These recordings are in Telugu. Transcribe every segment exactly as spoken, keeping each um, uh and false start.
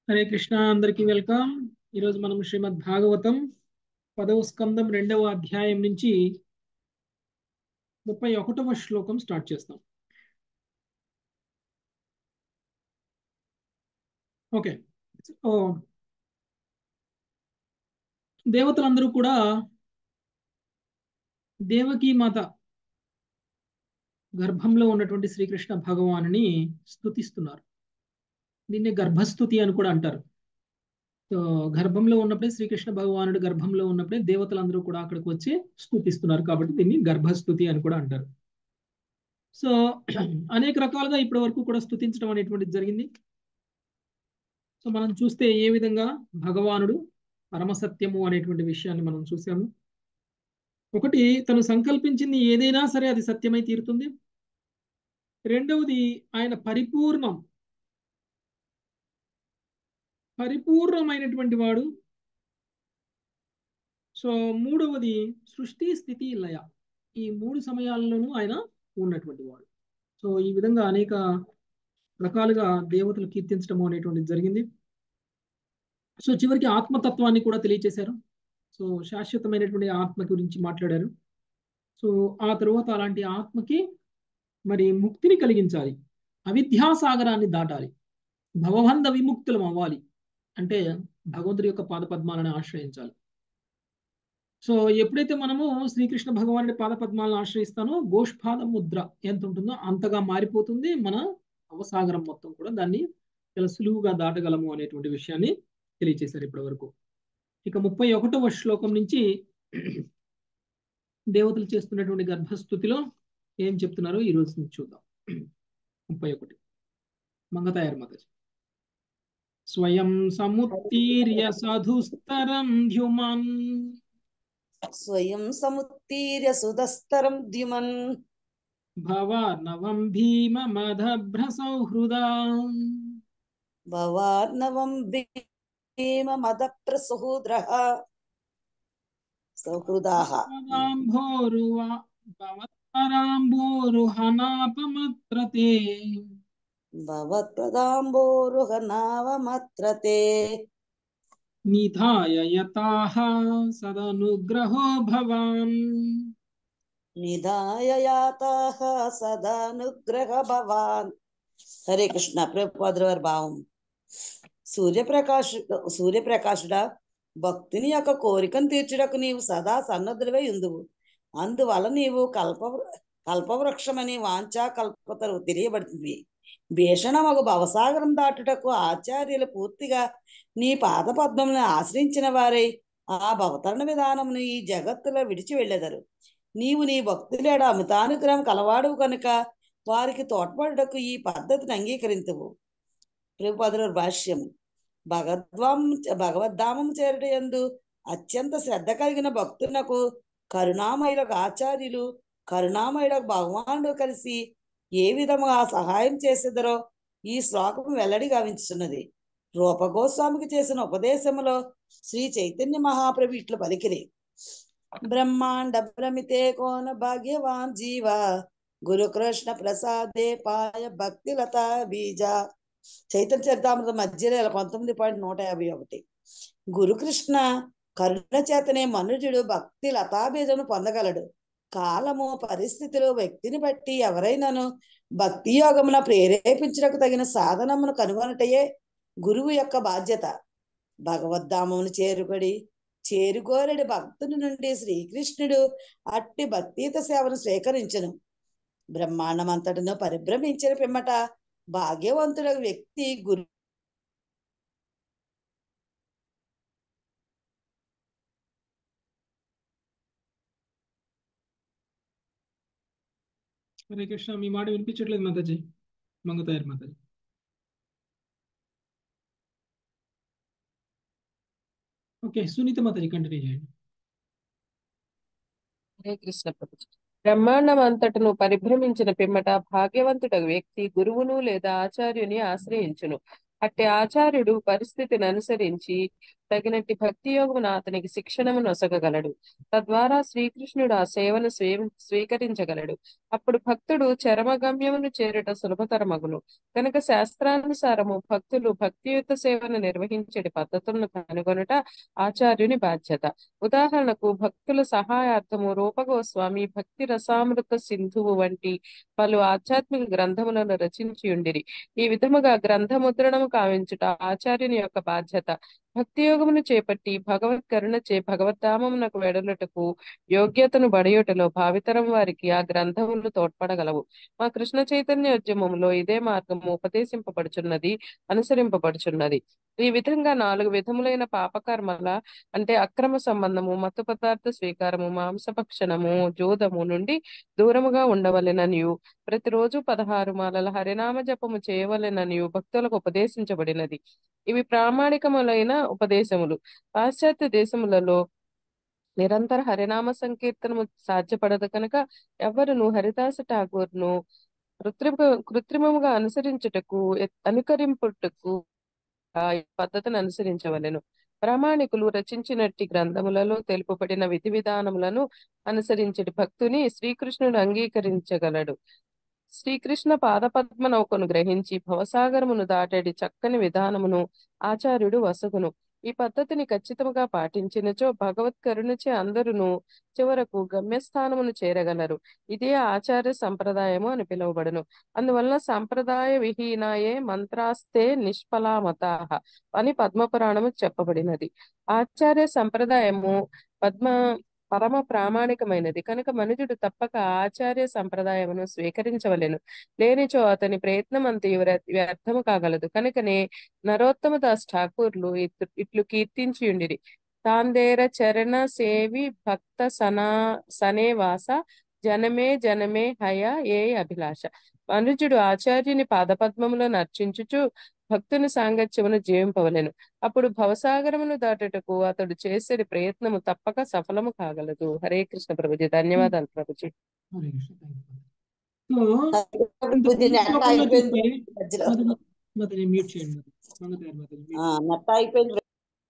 హరే కృష్ణ, అందరికీ వెల్కమ్. ఈరోజు మనం శ్రీమద్ భాగవతం పదవ స్కందం రెండవ అధ్యాయం నుంచి ముప్పై ఒకటవ శ్లోకం స్టార్ట్ చేస్తాం. ఓకే. ఓ దేవతలందరూ కూడా దేవకీ మాత గర్భంలో ఉన్నటువంటి శ్రీకృష్ణ భగవానుని స్తుతిస్తున్నారు. దీన్ని గర్భస్తుతి అని కూడా అంటారు. సో గర్భంలో ఉన్నప్పుడే శ్రీకృష్ణ భగవానుడు గర్భంలో ఉన్నప్పుడే దేవతలందరూ కూడా అక్కడికి వచ్చి స్తుతిస్తున్నారు, కాబట్టి దీన్ని గర్భస్తుతి అని కూడా అంటారు. సో అనేక రకాలుగా ఇప్పటి వరకు కూడా స్తుతించడం అనేటువంటిది జరిగింది. సో మనం చూస్తే ఏ విధంగా భగవానుడు పరమసత్యము అనేటువంటి విషయాన్ని మనం చూసాము. ఒకటి, తను సంకల్పించింది ఏదైనా సరే అది సత్యమై తీరుతుంది. రెండవది, ఆయన పరిపూర్ణం పరిపూర్ణమైనటువంటి వాడు. సో మూడవది, సృష్టి స్థితి లయ, ఈ మూడు సమయాల్లోనూ ఆయన ఉన్నటువంటి వాడు. సో ఈ విధంగా అనేక రకాలుగా దేవతలు కీర్తించడం అనేటువంటిది జరిగింది. సో చివరికి ఆత్మతత్వాన్ని కూడా తెలియచేశారు. సో శాశ్వతమైనటువంటి ఆత్మ గురించి మాట్లాడారు. సో ఆ తరువాత అలాంటి ఆత్మకి మరి ముక్తిని కలిగించాలి, అవిద్యాసాగరాన్ని దాటాలి, భవబంధ విముక్తులం అవ్వాలి అంటే భగవంతుడి యొక్క పాదపద్మాలను ఆశ్రయించాలి. సో ఎప్పుడైతే మనము శ్రీకృష్ణ భగవానుడి పాదపద్మాలను ఆశ్రయిస్తానో గోష్పాద ముద్ర ఎంత ఉంటుందో అంతగా మారిపోతుంది మన అవసాగరం మొత్తం కూడా. దాన్ని చాలా సులువుగా దాటగలము అనేటువంటి విషయాన్ని తెలియచేశారు ఇప్పటి వరకు. ఇక ముప్పై ఒకటవ శ్లోకం నుంచి దేవతలు చేస్తున్నటువంటి గర్భస్థుతిలో ఏం చెప్తున్నారో ఈ రోజు నుంచి చూద్దాం. ముప్పై ఒకటి మంగతాయర్ మాతాజీ. స్వయం సముత్తీర్య సాధుస్తరం ద్యుమన్ స్వయం సముత్తీర్య సుధస్తరం ద్యుమన్ భవార్ణవం భీమ మదభ్ర సౌహృదా భవార్ణవం భీమ మదప్ర సుహృద్రః సౌహృదాః భవత్పదాంభోరువా భవత్పరాంభోరుహనాపమత్రతే భవత్ప్రదాంబోరుహనావమత్రతే నిధాయ యతాః సదనుగ్రహో భవాన్ నిధాయ యాతాః సదానుగ్రహ భవాన్. హరే కృష్ణ. ప్రభుపాదుల వారి భావం. సూర్యప్రకాశ సూర్యప్రకాశుడా, భక్తుని యొక్క కోరికను తీర్చుటకు నీవు సదా సన్నద్ధుడివై ఉందువు. అందువల్ల నీవు కల్ప కల్పవృక్షమని వాంఛా కల్పతరు తెలియబడుతుంది. భీషణమగు భవసాగరం దాటుటకు ఆచార్యులు పూర్తిగా నీ పాద పద్మములను ఆశ్రయించిన వారై ఆ భవతరణ విధానమును ఈ జగత్తులో విడిచి వెళ్ళెదరు. నీవు నీ భక్తులేడ అమితానుగ్రహం కలవాడువు కనుక వారికి తోడ్పడుటకు ఈ పద్ధతిని అంగీకరింతువు. ప్రభుపాదుల భాష్యం. భగవద్వాం భగవద్ధామం చేరుట యందు అత్యంత శ్రద్ధ కలిగిన భక్తులకు కరుణామయులకు ఆచార్యులు కరుణామయులకు భగవానుడు కలిసి ఏ విధముగా సహాయం చేసేదరో ఈ శ్లోకం వెల్లడి గావించున్నది. రూపగోస్వామికి చేసిన ఉపదేశములో శ్రీ చైతన్య మహాప్రభు ఇట్లు పలికిరి. బ్రహ్మాండ భ్రమితే కోన భాగ్యవాన్ జీవ గురుకృష్ణ ప్రసాదే పాయ భక్తి లతా బీజ. చైతన్య చరితామృత మధ్యలో పంతొమ్మిది పాయింట్ నూట యాభై ఒకటి. గురుకృష్ణ కరుణ చేతనే మనుజుడు భక్తి లతాబీజను పొందగలడు. కాలము పరిస్థితులు వ్యక్తిని బట్టి ఎవరైనాను భక్తి యోగమున ప్రేరేపించడానికి తగిన సాధనమును కనుగొనటయే గురువు యొక్క బాధ్యత. భగవద్ధామమును చేరుబడి చేరుకోరడి భక్తుని నుండి శ్రీకృష్ణుడు అట్టి భక్తియుత సేవను స్వీకరించును. బ్రహ్మాండమంతటను పరిభ్రమించిన పిమ్మట భాగ్యవంతుడ వ్యక్తి గురు హరే కృష్ణ. మీ మాట వినిపించట్లేదు మాతాజీ, మంగతాయర్ మాతాజీ. ఓకే, సునీత మాతాజీ కంటిన్యూ చేయండి. హరే కృష్ణ ప్రభుజీ. బ్రహ్మాండం అంతటను పరిభ్రమించిన పిమ్మట భాగ్యవంతుడగు వ్యక్తి గురువును లేదా ఆచార్యుని ఆశ్రయించును. అట్టి ఆచార్యుడు పరిస్థితిని అనుసరించి తగినట్టి భక్తి యోగమున అతనికి శిక్షణము నొసగగలడు. తద్వారా శ్రీకృష్ణుడు ఆ సేవను స్వీ స్వీకరించగలడు. అప్పుడు భక్తుడు చరమగమ్యమును చేరుట సులభతరమగును. కనుక శాస్త్రానుసారము భక్తులు భక్తియుత సేవను నిర్వహించే పద్ధతులను కనుగొనుట ఆచార్యుని బాధ్యత. ఉదాహరణకు భక్తుల సహాయార్థము రూపగోస్వామి భక్తి రసామృత సింధువు వంటి పలు ఆధ్యాత్మిక గ్రంథములను రచించి ఉండిరి. ఈ విధముగా గ్రంథముద్రణము కావించుట ఆచార్యుని యొక్క బాధ్యత. భక్తి యోగమును చేపట్టి భగవత్ కరుణచే భగవద్ధామమునకు వెడలుటకు యోగ్యతను బడియుటలో భావితరం వారికి ఆ గ్రంథములు తోడ్పడగలవు. మా కృష్ణ చైతన్య ఉద్యమంలో ఇదే మార్గము ఉపదేశింపబడుచున్నది, అనుసరింపబడుచున్నది. ఈ విధంగా నాలుగు విధములైన పాపకర్మల అంటే అక్రమ సంబంధము, మత్తు పదార్థ స్వీకారము, మాంసభక్షణము, జూదము నుండి దూరముగా ఉండవలెననియు ప్రతిరోజు పదహారు మాలల హరినామ జపము చేయవలెననియు భక్తులకు ఉపదేశించబడినది. ఇవి ప్రామాణికములైన ఉపదేశములు. పాశ్చాత్య దేశములలో నిరంతర హరినామ సంకీర్తనము సాధ్యపడదు కనుక ఎవరును హరిదాస ఠాగూర్ను కృత్రిమ కృత్రిమముగా అనుసరించుటకు అనుకరింపుటకు ఈ పద్ధతిని అనుసరించవలెను. ప్రామాణికులు రచించినట్టి గ్రంథములలో తెలుపబడిన విధి విధానములను అనుసరించటి భక్తుని శ్రీకృష్ణుడు అంగీకరించగలడు. శ్రీకృష్ణ పాదపద్మ నౌకను గ్రహించి భవసాగరమును దాటేటి చక్కని విధానమును ఆచార్యుడు వసగును. ఈ పద్ధతిని ఖచ్చితంగా పాటించినచో భగవత్ కరుణచే అందరును చివరకు గమ్యస్థానమును చేరగలరు. ఇదే ఆచార్య సంప్రదాయము అని పిలువబడును. అందువలన సంప్రదాయ విహీనాయే మంత్రాస్తే నిష్ఫలామతాః అని పద్మపురాణము చెప్పబడినది. ఆచార్య సంప్రదాయము పద్మ పరమ ప్రామాణికమైనది కనుక మనుజుడు తప్పక ఆచార్య సంప్రదాయమును స్వీకరించవలెను. లేనిచో అతని ప్రయత్నం అంత వ్యర్థము కాగలదు. కనుకనే నరోత్తమ దాస్ ఠాకూర్లు ఇట్లు కీర్తించియుండిరి. తాందేర చరణ సేవి భక్త సనా సనేవాస జనమే జనమే హయ ఏ అభిలాష. మనుజుడు ఆచార్యుని పాదపద్మములను అర్చించుచు భక్తుని సాంగత్యమును జీవింపవలెను. అప్పుడు భవసాగరమును దాటుటకు అతడు చేసే ప్రయత్నము తప్పక సఫలము కాగలదు. హరే కృష్ణ ప్రభుజీ. ధన్యవాదాలు ప్రభుజీ. హరే కృష్ణ. సో ఇంతకు ముందు శ్లోకంలో చూస్తే మధు మధుని మ్యూట్ చేయండి. మంగతాయారు మధుని మ్యూట్ చేయండి.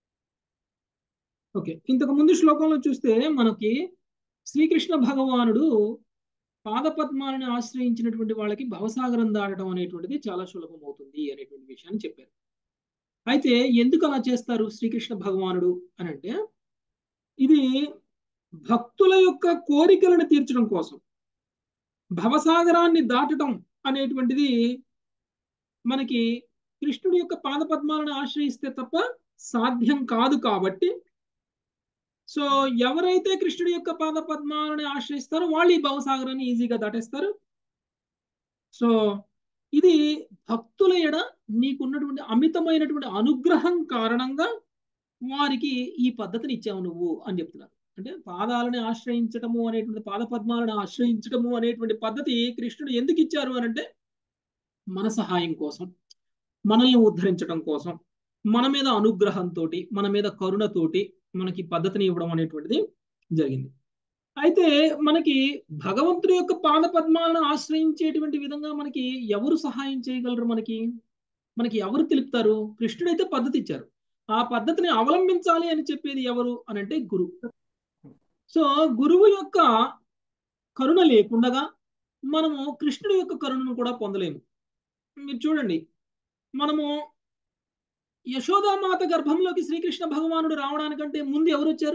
ఓకే, ఇంతకు ముందు శ్లోకంలో చూస్తే మనకి శ్రీకృష్ణ భగవానుడు పాదపద్మాలను ఆశ్రయించినటువంటి వాళ్ళకి భవసాగరం దాటడం అనేటువంటిది చాలా సులభం అవుతుంది అనేటువంటి విషయాన్ని చెప్పారు. అయితే ఎందుకు అలా చేస్తారు శ్రీకృష్ణ భగవానుడు అని అంటే, ఇది భక్తుల యొక్క కోరికలను తీర్చడం కోసం. భవసాగరాన్ని దాటడం అనేటువంటిది మనకి కృష్ణుడి యొక్క పాదపద్మాలను ఆశ్రయిస్తే తప్ప సాధ్యం కాదు. కాబట్టి సో ఎవరైతే కృష్ణుడి యొక్క పాద పద్మాలను ఆశ్రయిస్తారో వాళ్ళు ఈ భవసాగరాన్ని ఈజీగా దాటేస్తారు. సో ఇది భక్తుల ఎడ నీకున్నటువంటి అమితమైనటువంటి అనుగ్రహం కారణంగా వారికి ఈ పద్ధతిని ఇచ్చావు నువ్వు అని చెప్తున్నారు. అంటే పాదాలని ఆశ్రయించటము అనేటువంటి పాద పద్మాలను ఆశ్రయించటము అనేటువంటి పద్ధతి కృష్ణుడు ఎందుకు ఇచ్చారు అని అంటే, మన సహాయం కోసం, మనల్ని ఉద్ధరించడం కోసం, మన మీద అనుగ్రహంతో, మన మీద కరుణతోటి మనకి పద్ధతిని ఇవ్వడం అనేటువంటిది జరిగింది. అయితే మనకి భగవంతుడి యొక్క పాద పద్మాలను ఆశ్రయించేటువంటి విధంగా మనకి ఎవరు సహాయం చేయగలరు? మనకి మనకి ఎవరు తెలుపుతారు? కృష్ణుడైతే పద్ధతి ఇచ్చారు. ఆ పద్ధతిని అవలంబించాలి అని చెప్పేది ఎవరు అని అంటే గురువు. సో గురువు యొక్క కరుణ లేకుండా మనము కృష్ణుడి యొక్క కరుణను కూడా పొందలేము. మీరు చూడండి, మనము యశోదామాత గర్భంలోకి శ్రీకృష్ణ భగవానుడు రావడానికంటే ముందు ఎవరు వచ్చారు?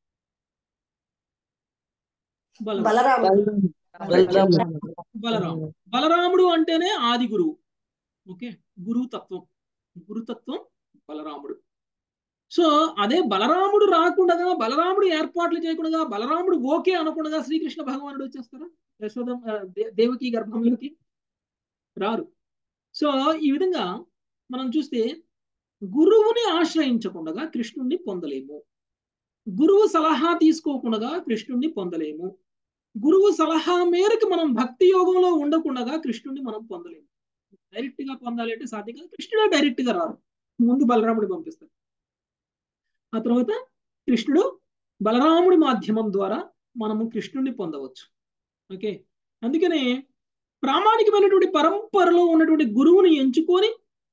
బలరాముడు. బలరాముడు బలరాముడు అంటేనే ఆది గురువు. ఓకే, గురుతత్వం గురుతత్వం బలరాముడు. సో అదే బలరాముడు రాకుండా, బలరాముడు ఏర్పాట్లు చేయకుండా, బలరాముడు ఓకే అనకుండా శ్రీకృష్ణ భగవానుడు వచ్చేస్తారా? యశోద దేవకి గర్భంలోకి రారు. సో ఈ విధంగా మనం చూస్తే గురువుని ఆశ్రయించకుండా కృష్ణుణ్ణి పొందలేము. గురువు సలహా తీసుకోకుండా కృష్ణుణ్ణి పొందలేము. గురువు సలహా మేరకు మనం భక్తి యోగంలో ఉండకుండా కృష్ణుణ్ణి మనం పొందలేము. డైరెక్ట్ గా పొందాలి అంటే సాధ్యం కాదు. కృష్ణుడే డైరెక్ట్ గా రారు, ముందు బలరాముడి పంపిస్తారు. ఆ తర్వాత కృష్ణుడు బలరాముడి మాధ్యమం ద్వారా మనము కృష్ణుణ్ణి పొందవచ్చు. ఓకే, అందుకనే ప్రామాణికమైనటువంటి పరంపరలో ఉన్నటువంటి గురువుని ఎంచుకొని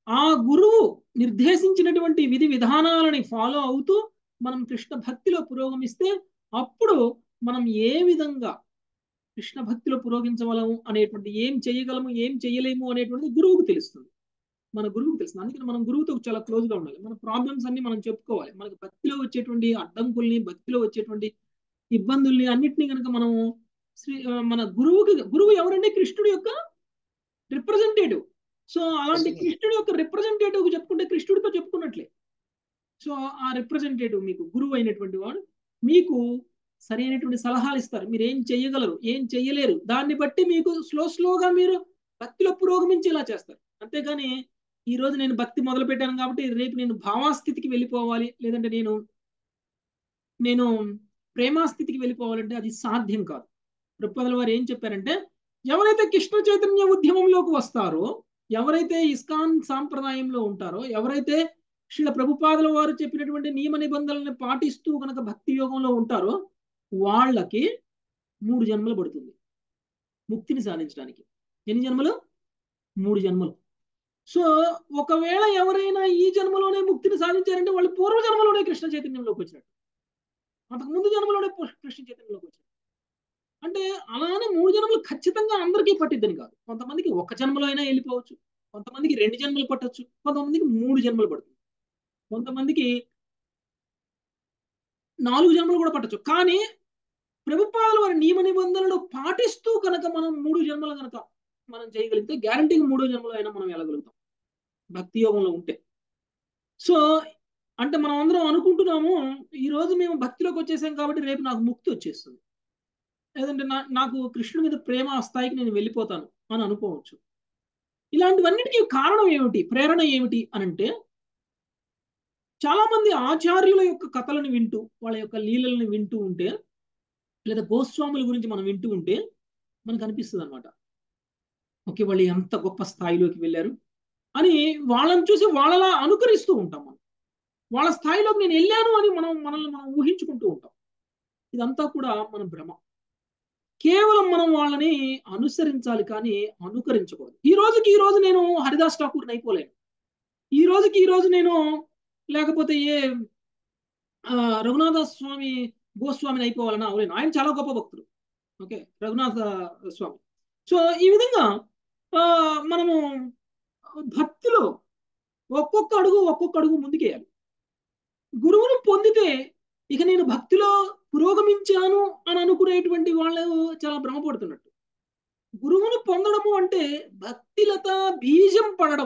ఆ గురువు నిర్దేశించినటువంటి విధి విధానాలని ఫాలో అవుతూ మనం కృష్ణ భక్తిలో పురోగమిస్తే అప్పుడు మనం ఏ విధంగా కృష్ణ భక్తిలో పురోగించగలము అనేటువంటి ఏం చేయగలము ఏం చేయలేము అనేటువంటిది గురువుకు తెలుస్తుంది. మన గురువుకు తెలుస్తుంది. అందుకని మనం గురువుతో చాలా క్లోజ్ గా ఉండాలి. మన ప్రాబ్లమ్స్ అన్ని మనం చెప్పుకోవాలి. మనకి భక్తిలో వచ్చేటువంటి అడ్డంకుల్ని, భక్తిలో వచ్చేటువంటి ఇబ్బందుల్ని అన్నిటినీ కనుక మనం శ్రీ మన గురువుకి, గురువు ఎవరంటే కృష్ణుడి యొక్క రిప్రజెంటేటివ్. సో అలాంటి కృష్ణుడి యొక్క రిప్రజెంటేటివ్ చెప్పుకుంటే కృష్ణుడితో చెప్పుకున్నట్లే. సో ఆ రిప్రజెంటేటివ్ మీకు గురువు అయినటువంటి వాడు మీకు సరైనటువంటి సలహాలు ఇస్తారు. మీరు ఏం చెయ్యగలరు, ఏం చెయ్యలేరు, దాన్ని బట్టి మీకు స్లో స్లోగా మీరు భక్తిలో పురోగమించేలా చేస్తారు. అంతేగాని ఈ రోజు నేను భక్తి మొదలు పెట్టాను కాబట్టి రేపు నేను భావాస్థితికి వెళ్ళిపోవాలి, లేదంటే నేను నేను ప్రేమాస్థితికి వెళ్ళిపోవాలంటే అది సాధ్యం కాదు. ప్రభుపాదుల వారు ఏం చెప్పారంటే, ఎవరైతే కృష్ణ చైతన్య ఉద్యమంలోకి వస్తారో, ఎవరైతే ఇస్కాన్ సాంప్రదాయంలో ఉంటారో, ఎవరైతే శ్రీల ప్రభుపాదుల వారు చెప్పినటువంటి నియమ నిబంధనలను పాటిస్తూ కనుక భక్తి యోగంలో ఉంటారో వాళ్ళకి మూడు జన్మలు పడుతుంది ముక్తిని సాధించడానికి. ఎన్ని జన్మలు? మూడు జన్మలు. సో ఒకవేళ ఎవరైనా ఈ జన్మలోనే ముక్తిని సాధించారంటే వాళ్ళు పూర్వ జన్మలోనే కృష్ణ చైతన్యంలోకి వచ్చినట్టు, అంతకు ముందు జన్మలోనే కృష్ణ చైతన్యంలోకి వచ్చినట్టు. అంటే అలానే మూడు జన్మలు ఖచ్చితంగా అందరికీ పట్టిద్దని కాదు. కొంతమందికి ఒక జన్మలో అయినా వెళ్ళిపోవచ్చు, కొంతమందికి రెండు జన్మలు పట్టవచ్చు, కొంతమందికి మూడు జన్మలు పడుతుంది, కొంతమందికి నాలుగు జన్మలు కూడా పట్టచ్చు. కానీ ప్రభుపాదుల వారి నియమ నిబంధనలు పాటిస్తూ కనుక మనం మూడు జన్మలు కనుక మనం చేయగలిగితే గ్యారంటీగా మూడో జన్మలో అయినా మనం వెళ్ళగలుగుతాం భక్తి యోగంలో ఉంటే. సో అంటే మనం అందరం అనుకుంటున్నాము ఈ రోజు మేము భక్తిలోకి వచ్చేసాం కాబట్టి రేపు నాకు ముక్తి వచ్చేస్తుంది, లేదంటే నా నాకు కృష్ణుడి మీద ప్రేమ ఆ స్థాయికి నేను వెళ్ళిపోతాను అని అనుకోవచ్చు. ఇలాంటివన్నిటికీ కారణం ఏమిటి, ప్రేరణ ఏమిటి అని అంటే, చాలా మంది ఆచార్యుల యొక్క కథలను వింటూ వాళ్ళ యొక్క లీలల్ని వింటూ ఉంటే, లేదా గోస్వాముల గురించి మనం వింటూ ఉంటే మనకు అనిపిస్తుంది అనమాట, ఓకే వాళ్ళు ఎంత గొప్ప స్థాయిలోకి వెళ్ళారు అని వాళ్ళని చూసి వాళ్ళలా అనుకరిస్తూ ఉంటాం. మనం వాళ్ళ స్థాయిలోకి నేను వెళ్ళాను అని మనం మనల్ని మనం ఊహించుకుంటూ ఉంటాం. ఇదంతా కూడా మన భ్రమ. కేవలం మనం వాళ్ళని అనుసరించాలి కానీ అనుకరించకూడదు. ఈ రోజుకి ఈ రోజు నేను హరిదాస్ ఠాకూర్ని అయిపోలేను, ఈ రోజుకి ఈ రోజు నేను లేకపోతే ఏ రఘునాథ స్వామి గోస్వామిని అయిపోవాలని అవలేను. ఆయన చాలా గొప్ప భక్తుడు, ఓకే రఘునాథ స్వామి. సో ఈ విధంగా మనము భక్తిలో ఒక్కొక్క అడుగు ఒక్కొక్క అడుగు ముందుకేయాలి. గురువును పొందితే ఇక నేను భక్తిలో పురోగమించాను అని అనుకునేటువంటి వాళ్ళు చాలా భ్రమపడుతున్నట్టు. గురువును పొందడము అంటే భక్తిలత బీజం పడడం.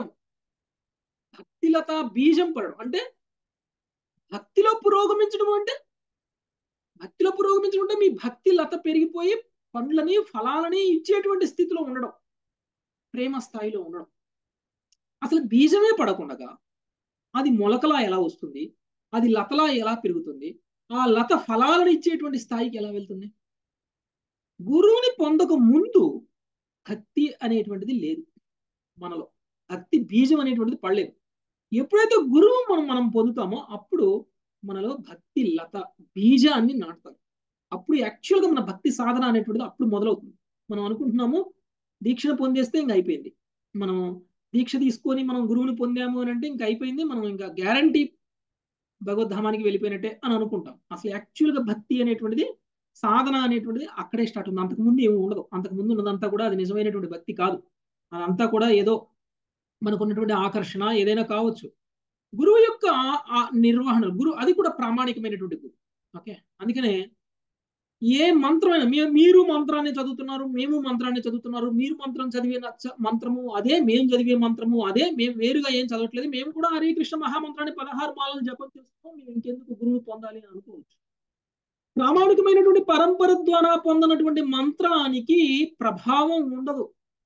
భక్తిలత బీజం పడడం అంటే భక్తిలో పురోగమించడం అంటే భక్తిలో పురోగమించడం అంటే మీ భక్తి లత పెరిగిపోయి పండ్లని ఫలాలని ఇచ్చేటువంటి స్థితిలో ఉండడం, ప్రేమ స్థాయిలో ఉండడం. అసలు బీజమే పడకుండా అది మొలకలా ఎలా వస్తుంది, అది లతలా ఎలా పెరుగుతుంది, ఆ లత ఫలాలను ఇచ్చేటువంటి స్థాయికి ఎలా వెళ్తుంది? గురువుని పొందక ముందు భక్తి అనేటువంటిది లేదు మనలో, భక్తి బీజం అనేటువంటిది పడలేదు. ఎప్పుడైతే గురువు మనం మనం పొందుతామో అప్పుడు మనలో భక్తి లత బీజాన్ని నాటుతారు. అప్పుడు యాక్చువల్గా మన భక్తి సాధన అనేటువంటిది అప్పుడు మొదలవుతుంది. మనం అనుకుంటున్నాము దీక్షను పొందేస్తే ఇంక అయిపోయింది, మనం దీక్ష తీసుకొని మనం గురువుని పొందాము అని అంటే ఇంక అయిపోయింది, మనం ఇంకా గ్యారంటీ భగవద్ధామానికి వెళ్ళిపోయినట్టే అని అనుకుంటాం. అసలు యాక్చువల్గా భక్తి అనేటువంటిది, సాధన అనేటువంటిది అక్కడే స్టార్ట్ ఉంది. అంతకుముందు ఏమి ఉండదు. అంతకుముందు ఉన్నదంతా కూడా అది నిజమైనటువంటి భక్తి కాదు. అదంతా కూడా ఏదో మనకున్నటువంటి ఆకర్షణ ఏదైనా కావచ్చు. గురువు యొక్క నిర్వహణ, గురువు అది కూడా ప్రామాణికమైనటువంటి గురువు. ఓకే అందుకనే ఏ మంత్రమైనా మీరు మంత్రాన్ని చదువుతున్నారు, మేము మంత్రాన్ని చదువుతున్నారు, మీరు మంత్రం చదివే మంత్రము అదే, మేము చదివే మంత్రము అదే, మేము వేరుగా ఏం చదవట్లేదు, మేము కూడా హరే కృష్ణ మహామంత్రాన్ని పదహారు మాలను జపం చేస్తాం, మేము ఇంకెందుకు గురువు పొందాలి అని అనుకోవచ్చు. ప్రామాణికమైనటువంటి పరంపర ద్వారా పొందినటువంటి మంత్రానికి ప్రభావం ఉండదు.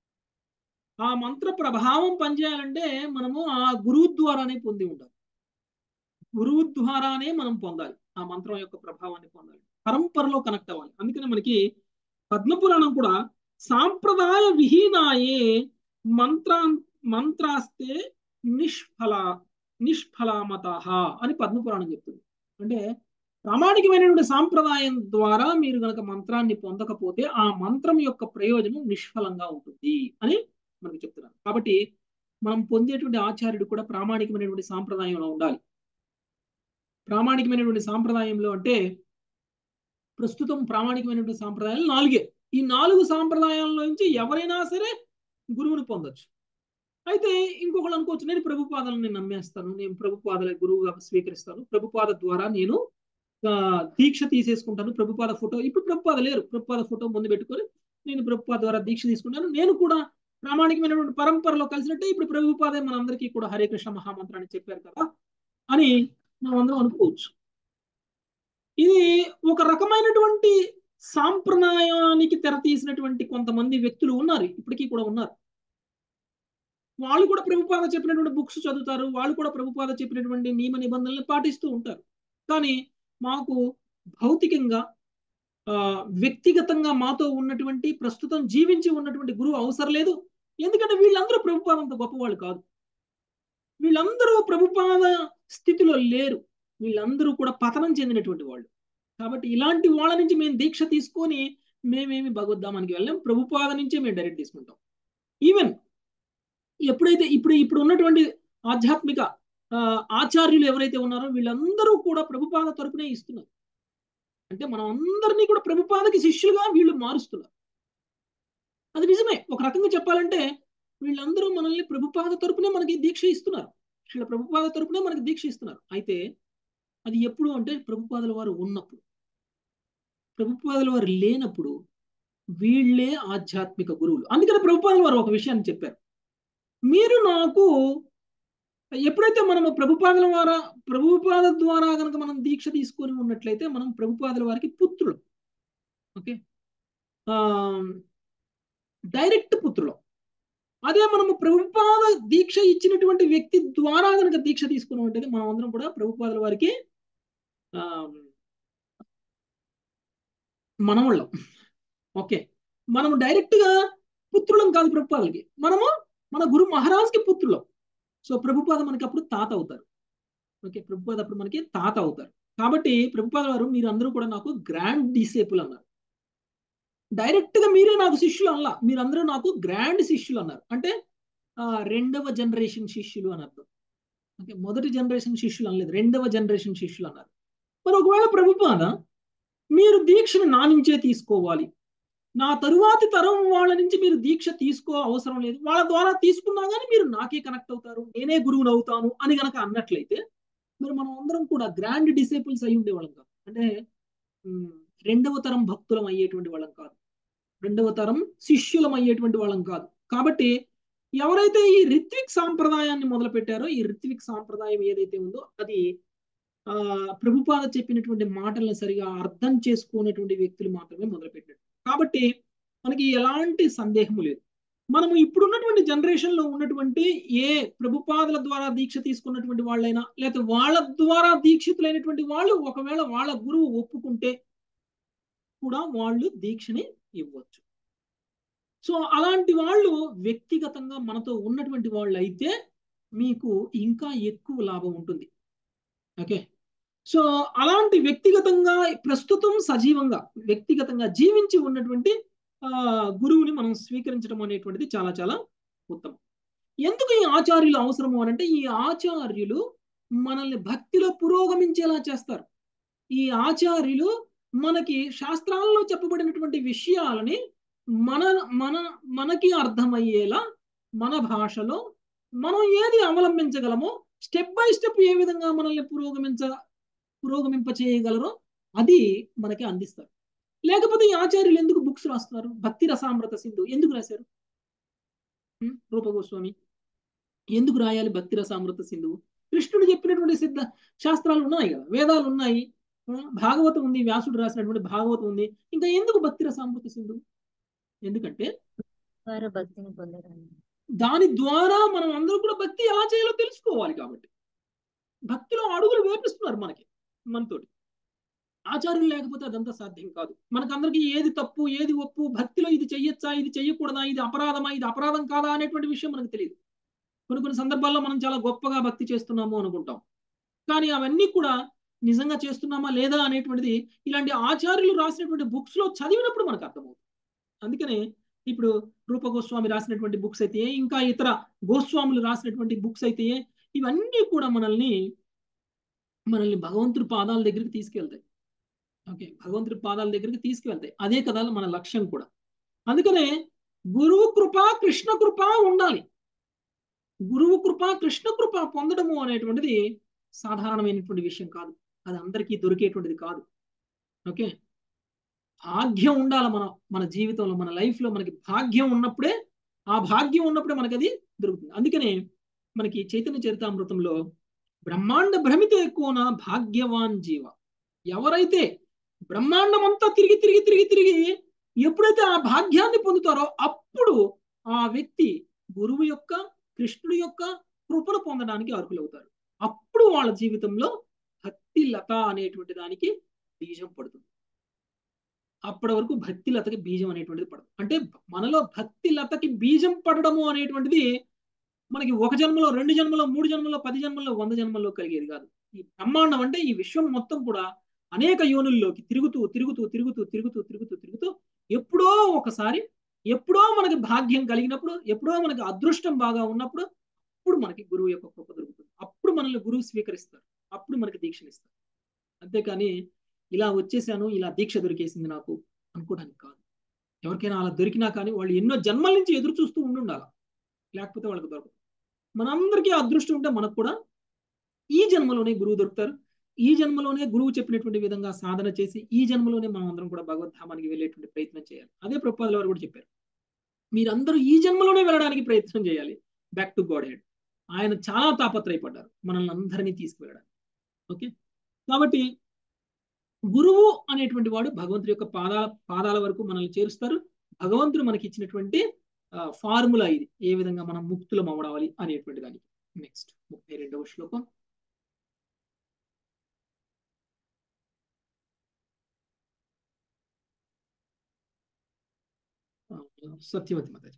ఆ మంత్ర ప్రభావం పనిచేయాలంటే మనము ఆ గురువు ద్వారానే పొంది ఉండాలి, గురువు ద్వారానే మనం పొందాలి, ఆ మంత్రం యొక్క ప్రభావాన్ని పొందాలి, పరంపరలో కనెక్ట్ అవ్వాలి. అందుకనే మనకి పద్మపురాణం కూడా సాంప్రదాయ విహీనాయే మంత్రా మంత్రాస్తే నిష్ఫల నిష్ఫలామత అని పద్మపురాణం చెప్తుంది. అంటే ప్రామాణికమైనటువంటి సాంప్రదాయం ద్వారా మీరు కనుక మంత్రాన్ని పొందకపోతే ఆ మంత్రం యొక్క ప్రయోజనం నిష్ఫలంగా ఉంటుంది అని మనకు చెప్తున్నారు. కాబట్టి మనం పొందేటువంటి ఆచార్యుడు కూడా ప్రామాణికమైనటువంటి సాంప్రదాయంలో ఉండాలి. ప్రామాణికమైనటువంటి సాంప్రదాయంలో అంటే ప్రస్తుతం ప్రామాణికమైనటువంటి సాంప్రదాయాలు నాలుగే. ఈ నాలుగు సాంప్రదాయాల్లో నుంచి ఎవరైనా సరే గురువుని పొందొచ్చు. అయితే ఇంకొకళ్ళు అనుకోవచ్చు, నేను ప్రభుపాదలను నేను నమ్మేస్తాను, నేను ప్రభుపాదల గురువుగా స్వీకరిస్తాను, ప్రభుపాద ద్వారా నేను దీక్ష తీసేసుకుంటాను, ప్రభుపాద ఫోటో, ఇప్పుడు ప్రభుపాద లేరు, ప్రభుపాద ఫోటో ముందు పెట్టుకొని నేను ప్రభుపాద ద్వారా దీక్ష తీసుకుంటాను, నేను కూడా ప్రామాణికమైనటువంటి పరంపరలో కలిసినట్టే ఇప్పుడు ప్రభుపాదే మనందరికీ కూడా హరే కృష్ణ మహామంత్రాన్ని చెప్పారు కదా అని మనం అందరం అనుకోవచ్చు. ఇది ఒక రకమైనటువంటి సాంప్రదాయానికి తెర తీసినటువంటి కొంతమంది వ్యక్తులు ఉన్నారు, ఇప్పటికీ కూడా ఉన్నారు. వాళ్ళు కూడా ప్రభుపాద చెప్పినటువంటి బుక్స్ చదువుతారు, వాళ్ళు కూడా ప్రభుపాద చెప్పినటువంటి నియమ నిబంధనలను పాటిస్తూ ఉంటారు. కానీ మాకు భౌతికంగా ఆ వ్యక్తిగతంగా మాతో ఉన్నటువంటి ప్రస్తుతం జీవించి ఉన్నటువంటి గురువు అవసరం లేదు. ఎందుకంటే వీళ్ళందరూ ప్రభుపాదంత గొప్పవాళ్ళు కాదు, వీళ్ళందరూ ప్రభుపాద స్థితిలో లేరు, వీళ్ళందరూ కూడా పతనం చెందినటువంటి వాళ్ళు. కాబట్టి ఇలాంటి వాళ్ళ నుంచి మేము దీక్ష తీసుకొని మేమేమి భగవద్ధామానికి వెళ్ళాం, ప్రభుపాద నుంచే మేము డైరెక్ట్ తీసుకుంటాం. ఈవెన్ ఎప్పుడైతే ఇప్పుడు ఇప్పుడు ఉన్నటువంటి ఆధ్యాత్మిక ఆచార్యులు ఎవరైతే ఉన్నారో వీళ్ళందరూ కూడా ప్రభుపాద తరపునే ఇస్తున్నారు. అంటే మనం అందరినీ కూడా ప్రభుపాదకి శిష్యులుగా వీళ్ళు మారుస్తున్నారు. అది నిజమే. ఒక రకంగా చెప్పాలంటే వీళ్ళందరూ మనల్ని ప్రభుపాద తరపునే మనకి దీక్ష ఇస్తున్నారు, వీళ్ళ ప్రభుపాద తరపునే మనకి దీక్ష ఇస్తున్నారు. అయితే అది ఎప్పుడు అంటే ప్రభుపాదుల వారు ఉన్నప్పుడు. ప్రభుపాదుల వారు లేనప్పుడు వీళ్ళే ఆధ్యాత్మిక గురువులు. అందుకని ప్రభుపాదుల వారు ఒక విషయాన్ని చెప్పారు, మీరు నాకు ఎప్పుడైతే మనము ప్రభుపాదుల ద్వారా ప్రభుపాద ద్వారా కనుక మనం దీక్ష తీసుకొని ఉన్నట్లయితే మనం ప్రభుపాదుల వారికి పుత్రులు. ఓకే, డైరెక్ట్ పుత్రులు. అదే మనము ప్రభుపాద దీక్ష ఇచ్చినటువంటి వ్యక్తి ద్వారా కనుక దీక్ష తీసుకుని ఉంటుంది మనం అందరం కూడా ప్రభుపాదుల వారికి ఆ మనవాళ్ళం. ఓకే, మనము డైరెక్ట్ గా పుత్రులం కాదు ప్రభుపాదులకి, మనము మన గురు మహారాజ్కి పుత్రులం. సో ప్రభుపాద మనకి అప్పుడు తాత అవుతారు. ఓకే, ప్రభుపాద అప్పుడు మనకి తాత అవుతారు. కాబట్టి ప్రభుపాద వారు మీరు అందరూ కూడా నాకు గ్రాండ్ డిసేపుల్ అన్నారు. డైరెక్ట్ గా మీరే నాకు శిష్యులు అన్నా, మీరందరూ నాకు గ్రాండ్ శిష్యులు అన్నారు. అంటే ఆ రెండవ జనరేషన్ శిష్యులు అని అర్థం. ఓకే, మొదటి జనరేషన్ శిష్యులు అనలేదు, రెండవ జనరేషన్ శిష్యులు అన్నారు. మరి ఒకవేళ ప్రభుపాద మీరు దీక్షను నా నుంచే తీసుకోవాలి, నా తరువాతి తరం వాళ్ళ నుంచి మీరు దీక్ష తీసుకో అవసరం లేదు, వాళ్ళ ద్వారా తీసుకున్నా కానీ మీరు నాకే కనెక్ట్ అవుతారు, నేనే గురువుని అవుతాను అని గనక అన్నట్లయితే మరి మనం అందరం కూడా గ్రాండ్ డిసేపుల్స్ అయి ఉండేవాళ్ళం కాదు. అంటే రెండవ తరం భక్తులం అయ్యేటువంటి వాళ్ళం కాదు, రెండవ తరం శిష్యులం అయ్యేటువంటి వాళ్ళం కాదు. కాబట్టి ఎవరైతే ఈ రిత్విక్ సాంప్రదాయాన్ని మొదలు పెట్టారో, ఈ రిత్విక్ సాంప్రదాయం ఏదైతే ఉందో అది ఆ ప్రభుపాద చెప్పినటువంటి మాటలను సరిగా అర్థం చేసుకునేటువంటి వ్యక్తులు మాత్రమే మొదలుపెట్టారు. కాబట్టి మనకి ఎలాంటి సందేహము లేదు. మనము ఇప్పుడున్నటువంటి జనరేషన్ లో ఉన్నటువంటి ఏ ప్రభుపాదుల ద్వారా దీక్ష తీసుకున్నటువంటి వాళ్ళైనా లేకపోతే వాళ్ళ ద్వారా దీక్షితులైనటువంటి వాళ్ళు ఒకవేళ వాళ్ళ గురువు ఒప్పుకుంటే కూడా వాళ్ళు దీక్షని ఇవ్వచ్చు. సో అలాంటి వాళ్ళు వ్యక్తిగతంగా మనతో ఉన్నటువంటి వాళ్ళు అయితే మీకు ఇంకా ఎక్కువ లాభం ఉంటుంది. ఓకే, సో అలాంటి వ్యక్తిగతంగా ప్రస్తుతం సజీవంగా వ్యక్తిగతంగా జీవించి ఉన్నటువంటి ఆ గురువుని మనం స్వీకరించడం అనేటువంటిది చాలా చాలా ఉత్తమం. ఎందుకు ఈ ఆచార్యులు అవసరము అని అంటే ఈ ఆచార్యులు మనల్ని భక్తిలో పురోగమించేలా చేస్తారు. ఈ ఆచార్యులు మనకి శాస్త్రాల్లో చెప్పబడినటువంటి విషయాలని మన మన మనకి అర్థమయ్యేలా మన భాషలో మనం ఏది అవలంబించగలమో స్టెప్ బై స్టెప్ ఏ విధంగా మనల్ని పురోగమించ పురోగమింప చేయగలరో అది మనకి అందిస్తారు. లేకపోతే ఈ ఆచార్యులు ఎందుకు బుక్స్ రాస్తున్నారు? భక్తి రసామృత సింధు ఎందుకు రాశారు? రూప గోస్వామి ఎందుకు రాయాలి భక్తి రసామృత సింధు? కృష్ణుడు చెప్పినటువంటి సిద్ధ శాస్త్రాలు ఉన్నాయి కదా, వేదాలు ఉన్నాయి, భాగవతం ఉంది, వ్యాసుడు రాసినటువంటి భాగవతం ఉంది, ఇంకా ఎందుకు భక్తి రసామృత సింధు? ఎందుకంటే దాని ద్వారా మనం అందరూ కూడా భక్తి ఎలా చేయాలో తెలుసుకోవాలి. కాబట్టి భక్తిలో అడుగులు వేపిస్తున్నారు మనకి మనతోటి. ఆచార్యులు లేకపోతే అదంతా సాధ్యం కాదు. మనకందరికి ఏది తప్పు ఏది ఒప్పు, భక్తిలో ఇది చెయ్యొచ్చా ఇది చెయ్యకూడదా, ఇది అపరాధమా ఇది అపరాధం కాదా అనేటువంటి విషయం మనకు తెలియదు. కొన్ని కొన్ని సందర్భాల్లో మనం చాలా గొప్పగా భక్తి చేస్తున్నాము అనుకుంటాం, కానీ అవన్నీ కూడా నిజంగా చేస్తున్నామా లేదా అనేటువంటిది ఇలాంటి ఆచార్యులు రాసినటువంటి బుక్స్ లో చదివినప్పుడు మనకు అర్థమవుతుంది. అందుకనే ఇప్పుడు రూప గోస్వామి రాసినటువంటి బుక్స్ అయితే, ఇంకా ఇతర గోస్వాములు రాసినటువంటి బుక్స్ అయితే, ఇవన్నీ కూడా మనల్ని మనల్ని భగవంతుడి పాదాల దగ్గరికి తీసుకెళ్తాయి. ఓకే, భగవంతుడి పాదాల దగ్గరికి తీసుకువెళ్తాయి. అదే కదా మన లక్ష్యం కూడా. అందుకనే గురువు కృప, కృష్ణ కృప ఉండాలి. గురువు కృప, కృష్ణ కృప పొందడము అనేటువంటిది సాధారణమైనటువంటి విషయం కాదు. అది అందరికీ దొరికేటువంటిది కాదు. ఓకే, భాగ్యం ఉండాలి మన మన జీవితంలో, మన లైఫ్ లో మనకి భాగ్యం ఉన్నప్పుడే, ఆ భాగ్యం ఉన్నప్పుడే మనకి అది దొరుకుతుంది. అందుకనే మనకి చైతన్య చరితామృతంలో బ్రహ్మాండ భ్రమితో ఎక్కువన భాగ్యవాన్ జీవ, ఎవరైతే బ్రహ్మాండం అంతా తిరిగి తిరిగి తిరిగి తిరిగి ఎప్పుడైతే ఆ భాగ్యాన్ని పొందుతారో అప్పుడు ఆ వ్యక్తి గురువు యొక్క, కృష్ణుడి యొక్క కృపను పొందడానికి అర్హులవుతారు. అప్పుడు వాళ్ళ జీవితంలో భక్తి లత అనేటువంటి దానికి బీజం పడుతుంది. అప్పటి వరకు భక్తి లతకి బీజం అనేటువంటిది పడదు. అంటే మనలో భక్తి లతకి బీజం పడడము అనేటువంటిది మనకి ఒక జన్మలో, రెండు జన్మలో, మూడు జన్మలో, పది జన్మల్లో, వంద జన్మల్లో కలిగేది కాదు. ఈ బ్రహ్మాండం అంటే ఈ విశ్వం మొత్తం కూడా అనేక యోనుల్లోకి తిరుగుతూ తిరుగుతూ తిరుగుతూ తిరుగుతూ తిరుగుతూ తిరుగుతూ ఎప్పుడో ఒకసారి, ఎప్పుడో మనకి భాగ్యం కలిగినప్పుడు, ఎప్పుడో మనకి అదృష్టం బాగా ఉన్నప్పుడు, అప్పుడు మనకి గురువు యొక్క కృప దొరుకుతుంది. అప్పుడు మనల్ని గురువు స్వీకరిస్తారు, అప్పుడు మనకి దీక్షనిస్తారు. అంతేకాని ఇలా వచ్చేసాను, ఇలా దీక్ష దొరికేసింది నాకు అనుకోవడానికి కాదు. ఎవరికైనా అలా దొరికినా కానీ వాళ్ళు ఎన్నో జన్మల నుంచి ఎదురు చూస్తూ ఉండాలి, లేకపోతే వాళ్ళకి దొరకదు. మనందరికీ అదృష్టం ఉంటే మనకు కూడా ఈ జన్మలోనే గురువు దొరుకుతారు. ఈ జన్మలోనే గురువు చెప్పినటువంటి విధంగా సాధన చేసి ఈ జన్మలోనే మనం అందరం కూడా భగవద్ధామానికి వెళ్ళేటువంటి ప్రయత్నం చేయాలి. అదే ప్రభుపాదుల వారు కూడా చెప్పారు, మీరందరూ ఈ జన్మలోనే వెళ్ళడానికి ప్రయత్నం చేయాలి బ్యాక్ టు గాడ్ హెడ్. ఆయన చాలా తాపత్రయపడ్డారు మనల్ని అందరినీ తీసుకువెళ్ళడానికి. ఓకే, కాబట్టి గురువు అనేటువంటి వాడు భగవంతుడి యొక్క పాదాల పాదాల వరకు మనల్ని చేరుస్తారు. భగవంతుడు మనకి ఇచ్చినటువంటి ఫార్ములా ఇది, ఏ విధంగా మనం ముక్తులం అవడాలి అనేటువంటి దానికి. నెక్స్ట్ ముప్పై రెండవ శ్లోకం. సత్యవతి మాతాజీ.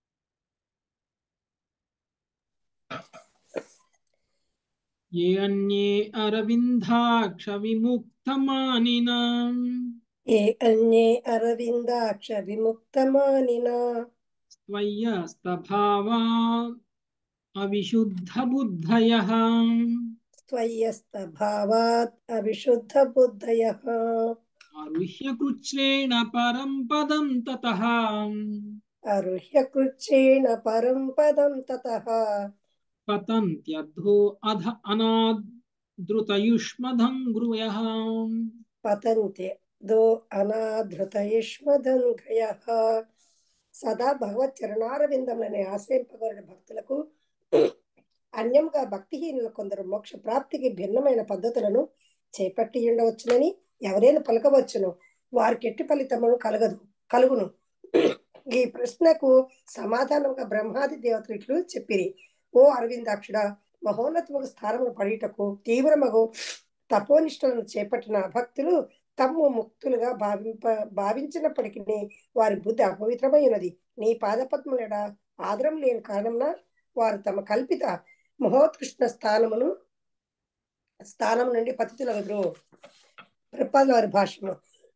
ఏ అన్యే అరవిందాక్ష విముక్తమానినా ఏ అన్యే అరవిందాక్ష విముక్తమానినా స్వయ్యస్తభావా అవిశుద్ధ బుద్ధయః స్వయ్యస్తభావాత్ అవిశుద్ధ బుద్ధయః ఆరుహ్య కృచ్ఛ్రేణ పరం పదం తతః అరుహ్య కృచ్ఛ్రేణ పరం పదం తతః పతంత్యర్థో అధ అనాదృతయుష్మధం గురవః పతంతే దో అనాధృతయుష్మదంఘ్రయః. సదా భగవత్ చరణారవిందములని ఆశ్రయింపగలిగిన భక్తులకు అన్యంగా భక్తిహీనులు కొందరు మోక్ష ప్రాప్తికి భిన్నమైన పద్ధతులను చేపట్టి ఉండవచ్చునని ఎవరైనా పలకవచ్చును, వారికి ఎట్టి ఫలితమును కలగదు కలుగును. ఈ ప్రశ్నకు సమాధానంగా బ్రహ్మాది దేవతలు ఇట్లు చెప్పిరి, ఓ అరవిందాక్షుడ, మహోన్నతముకు స్థానమును పడిటకు తీవ్రమగు తపోనిష్టలను చేపట్టిన భక్తులు తమ్ము ముక్తులుగా భావింప భావించినప్పటికీ వారి బుద్ధి అపవిత్రమై ఉన్నది. నీ పాదపద్మలడ ఆదరం లేని కారణంన వారు తమ కల్పిత మహోత్కృష్ణ స్థానమును స్థానం నుండి పతితులగుదురు. ప్రపాదుల వారి భాషను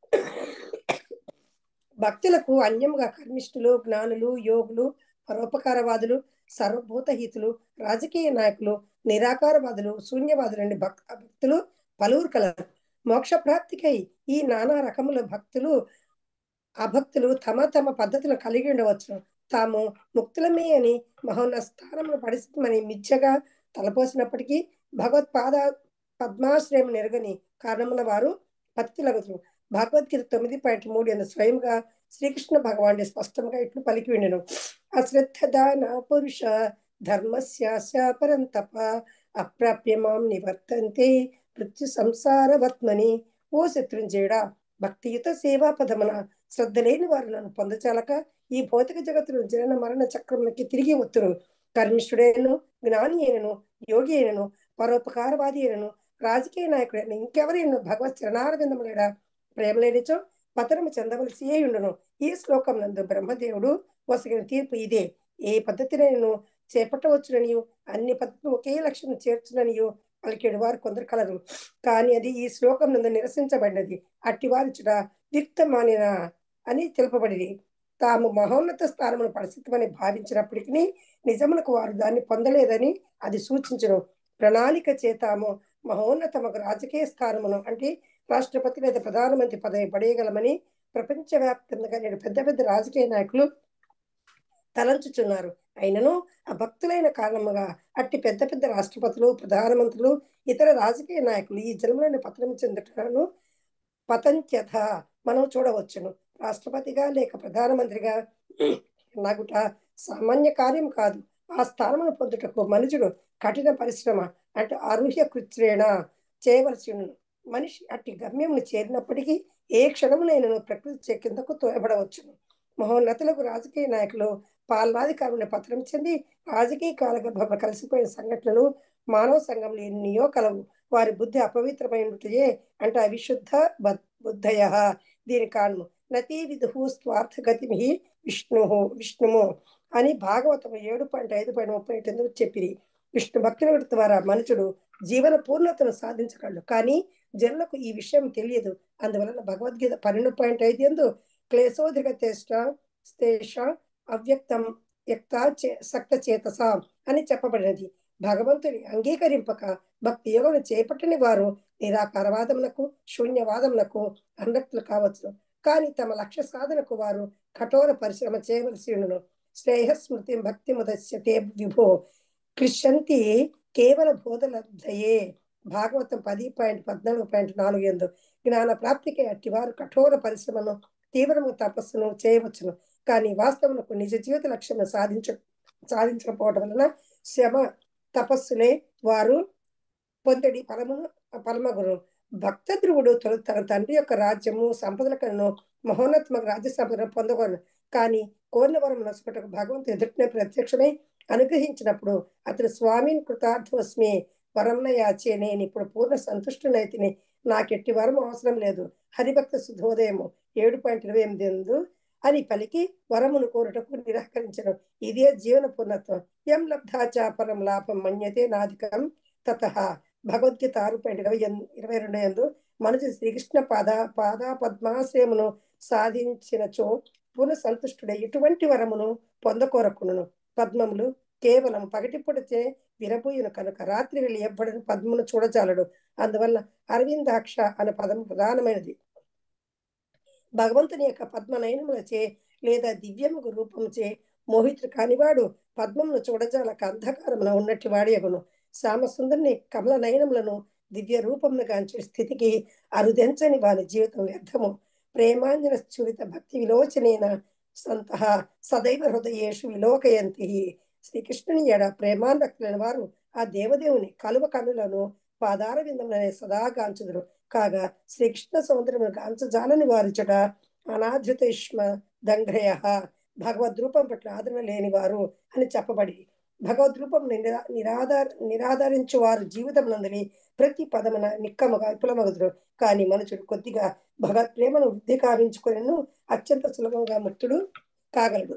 భక్తులకు అన్యముగా కర్మిష్ఠులు, జ్ఞానులు, యోగులు, పరోపకారవాదులు, సర్వభూతహితులు, రాజకీయ నాయకులు, నిరాకారవాదులు, శూన్యవాదులు అండి భక్ భక్తులు పలువురు కలరు. మోక్ష ప్రాప్తికై ఈ నానా రకముల భక్తులు అభక్తులు తమ తమ పద్ధతులు కలిగి ఉండవచ్చు. తాము ముక్తులమే అని మహోన్నత స్థానమును పడిస్తమని మిథ్యగా తలపోసినప్పటికీ భగవత్పాద పద్మాశ్రయం నెరగని కారణమున వారు పతితులగుతురు. భగవద్గీత తొమ్మిది పాయింట్ మూడు ఎందు స్వయంగా శ్రీకృష్ణ భగవానుడు స్పష్టంగా ఇట్లు పలికి ఉండెను, అశ్రద్ధదాన పురుష ధర్మస్యాస్య పరంతప అప్రాప్యమాం నివర్తంతే మృత్యు సంసారవత్మని. ఓ శత్రుంజయుడా, భక్తియుత సేవా పదమున శ్రద్ధ లేని వారు నన్ను పొందచాలక ఈ భౌతిక జగత్తును జనన మరణ చక్రములకి తిరిగి వత్తురు. కర్మిష్ఠుడైనను, జ్ఞాని అయినను, యోగి అయినను, పరోపకారవాది అయినను, రాజకీయ నాయకుడైన ఇంకెవరైనా భగవత్ చరణారవిందములేడా ప్రేమ లేనిచో పతనము చెందవలసి ఉండును. ఈ శ్లోకం నందు బ్రహ్మదేవుడు వసగిన తీర్పు ఇదే. ఏ పద్ధతినైనా చేపట్టవచ్చుననియు అన్ని పద్ధతులు ఒకే లక్ష్యం చేర్చుననియు పలికేడు వారు కొందరు కలరు, కానీ అది ఈ శ్లోకం నందు నిరసించబడినది. అట్టి వారి చుట దిక్తమానిన అని తెలుపబడింది. తాము మహోన్నత స్థానమును పరిస్థితమని భావించినప్పటికీ నిజమునకు వారు దాన్ని పొందలేదని అది సూచించను. ప్రణాళిక చేతాము మహోన్నతమకు రాజకీయ స్థానమును అంటే రాష్ట్రపతి లేదా ప్రధానమంత్రి పదవి పడేయగలమని ప్రపంచవ్యాప్తంగా నేడు పెద్ద పెద్ద రాజకీయ నాయకులు తలంచుచున్నారు. అయినను ఆ భక్తులైన కారణముగా అట్టి పెద్ద పెద్ద రాష్ట్రపతులు, ప్రధానమంత్రులు, ఇతర రాజకీయ నాయకులు ఈ జన్మలోని పతనం చెందుటను పతంత్యత మనం చూడవచ్చును. రాష్ట్రపతిగా లేక ప్రధానమంత్రిగా నగుట సామాన్య కార్యం కాదు. ఆ స్థానమును పొందుటకు మనుషుడు కఠిన పరిశ్రమ అంటే ఆరుహ్య కృత్రేణ చేయవలసి ఉన్ను. మనిషి అట్టి గమ్యమును చేరినప్పటికీ ఏ క్షణమునైనను ప్రకృతి చే కిందకు తోయబడవచ్చును. మహోన్నతులకు రాజకీయ నాయకులు పాలనాధికారులను పతనం చెంది రాజకీయ కాలగర్భంలో కలిసిపోయిన సంఘటనలు మానవ సంఘంలో ఎన్నో కలవు. వారి బుద్ధి అపవిత్రమైనయే అంటే అవిశుద్ధ బుద్ధయ. దీని కారణము నతి విదుహు స్వార్థగతిమి విష్ణు విష్ణుము అని భాగవతం ఏడు పాయింట్ ఐదు పాయింట్ ముప్పై ఎనిమిది చెప్పిరి. విష్ణు భక్తుల ద్వారా మనుషుడు జీవన పూర్ణతను సాధించగలడు. కానీ జనులకు ఈ విషయం తెలియదు. అందువలన భగవద్గీత పన్నెండు పాయింట్ ఐదు ఎందు క్లేశోధిక తేష అవ్యక్తం వ్యక్త సక్త చేతస అని చెప్పబడినది. భగవంతుని అంగీకరింపక భక్తి యోగం చేపట్టని వారు నిరాకారవాదములకు శూన్యవాదములకు అన్నట్లు కావచ్చు. కానీ తమ లక్ష్య సాధనకు వారు కఠోర పరిశ్రమ చేయవలసి ఉండును. శ్రేయస్మృతి భక్తి ముదస్యతే విభో క్లిశంతి కేవల బోధలబ్ధయే. భాగవతం పది పాయింట్ పద్నాలుగు పాయింట్ నాలుగు ఎందు జ్ఞాన ప్రాప్తికి అట్టి వారు కఠోర పరిశ్రమను తీవ్రము తపస్సును చేయవచ్చును. కానీ వాస్తవమునకు నిజ జీవిత లక్ష్యం సాధించ సాధించకపోవడం వలన శ్రమ తపస్సులే వారు పొందడి ఫలమును ఫలమగును. భక్త ధ్రువుడు తన తండ్రి యొక్క రాజ్యము సంపదలను మహోన్నతమ రాజ్య సంపదను పొందగలను. కానీ కోరిన వరం నసుకుటకు భగవంతుడు ఎదుటినే ప్రత్యక్షమై అనుగ్రహించినప్పుడు అతడు స్వామిని కృతార్థస్మి వరంన యాచే, నేను ఇప్పుడు పూర్ణ సంతుష్టునైతిని, నాకెట్టి వరం అవసరం లేదు. హరిభక్త శుద్ధోదయము ఏడు పాయింట్ ఇరవై ఎనిమిది ఎందు అని పలికి వరమును కోరుటకు నిరాకరించడం. ఇదే జీవన పూర్ణత్వం. ఎం లబ్ధాచా పరం లాభం మన్యతే నాధికం తత. భగవద్గీత ఆరు పాయింట్ ఇరవై ఇరవై రెండు ఎందు మనుషుడు శ్రీకృష్ణ పాద పాద పద్మాశ్రయమును సాధించినచో పూర్ణ సంతుష్టుడై ఇటువంటి వరమును పొందకోరకును. పద్మములు కేవలం పగటిపొడితే విరబోయును కనుక రాత్రి వెళ్ళి ఎవ్వడను పద్మను చూడజాలడు. అందువల్ల అరవిందాక్ష అనే పదము ప్రధానమైనది. భగవంతుని యొక్క పద్మ నయనములచే లేదా దివ్యముగు రూపముచే మోహితుడు కానివాడు పద్మమును చూడజాలక అంధకారమున ఉన్నట్టు వాడియగును. శ్యామసుందరిని కమల నయనములను దివ్య రూపమును గాంచే స్థితికి అరుదెంచని వారి జీవితం వ్యర్థము. ప్రేమాంజన చురిత భక్తి విలోచనైన సంత సదైవ హృదయేషు విలోకయంతి. శ్రీకృష్ణుని ఎడ ప్రేమాంధక్తులైన వారు ఆ దేవదేవుని కలువ కనులను పాదార విందములనే సదా గాంచుదురు. కాగా శ్రీకృష్ణ సౌందర్యమును గాంచజాలని వారి చట అనాధృతయుష్మ దంగ్రయ భగవద్రూపం పట్ల ఆదరణ లేని వారు అని చెప్పబడి భగవద్రూపం నిరా నిరాధార నిరాధారించు వారు జీవితం నందని ప్రతి పదమున నిక్కముగా విపులమగుదురు. కానీ మనుషుడు కొద్దిగా భగవత్ ప్రేమను వృద్ధి కావించుకుని అత్యంత సులభంగా ముక్తుడు కాగలడు.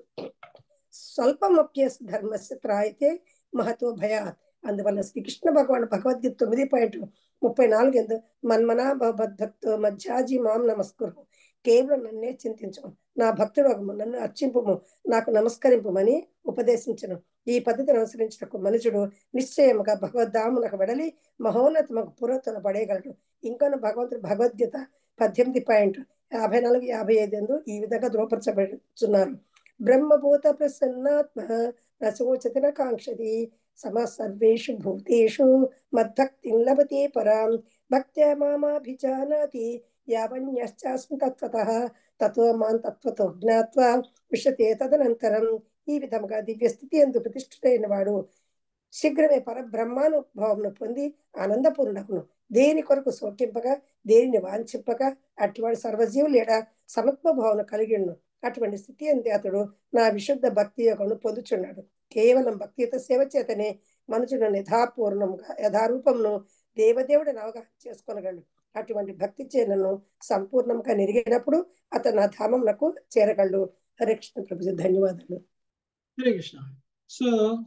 స్వల్పమప్యస్ ధర్మస్య త్రాయితే మహతో భయాత్. అందువల్ల శ్రీకృష్ణ భగవాన్ భగవద్గీత తొమ్మిది పాయింట్ ముప్పై నాలుగు ఎందు మన్మనా భక్తో మధ్యాజీ మాం నమస్కురు, కేవలం నన్నే చింతించము, నా భక్తుడు నన్ను అర్చింపుము, నాకు నమస్కరింపుమని ఉపదేశించను. ఈ పద్ధతిని అనుసరించటకు మనుషుడు నిశ్చయముగా భగవద్ధామునకు వెడలి మహోన్నతముకు పూర్వతను పడేయగలడు. ఇంకొన భగవంతుడు భగవద్గీత పద్దెనిమిది పాయింట్ యాభై నాలుగు యాభై ఐదు ఎందు ఈ విధంగా ధృవపరచబడుతున్నారు. బ్రహ్మభూత ప్రసన్నాత్మ రసోచతి న కాంక్షతి సమ సర్వేషు భూతేషు మద్భక్తిం లభతే పరాం భక్త్యా మామాభిజానాతి యావన్యశ్చాస్మి తత్వతః తతో మాం తత్వతో జ్ఞాత్వా విశతే తదనంతరం. ఈ విధముగా దివ్య స్థితి యందు ప్రతిష్ఠితైన వాడు శీఘ్రమే పరబ్రహ్మానుభవమును పొంది ఆనందపూర్ణకును. దేని కొరకు శోకింపగా దేనిని వాంఛింపగా అటువంటి సర్వజీవులు ఏడా సమత్వ భావన కలిగిను. అటువంటి స్థితి అంతే అతడు నా విశుద్ధ భక్తి యోగమును పొందుచున్నాడు. కేవలం భక్తియుత సేవ చేతనే మనుషుడు యథాపూర్ణముగా యథారూపమును దేవదేవుడిని అవగాహన చేసుకోగలడు. అటువంటి భక్తి చేనను సంపూర్ణంగా నెరిగినప్పుడు అతను నా ధామమునకు చేరగలడు. హరే కృష్ణ ప్రభుజీ, ధన్యవాదాలు. హరే కృష్ణ. సో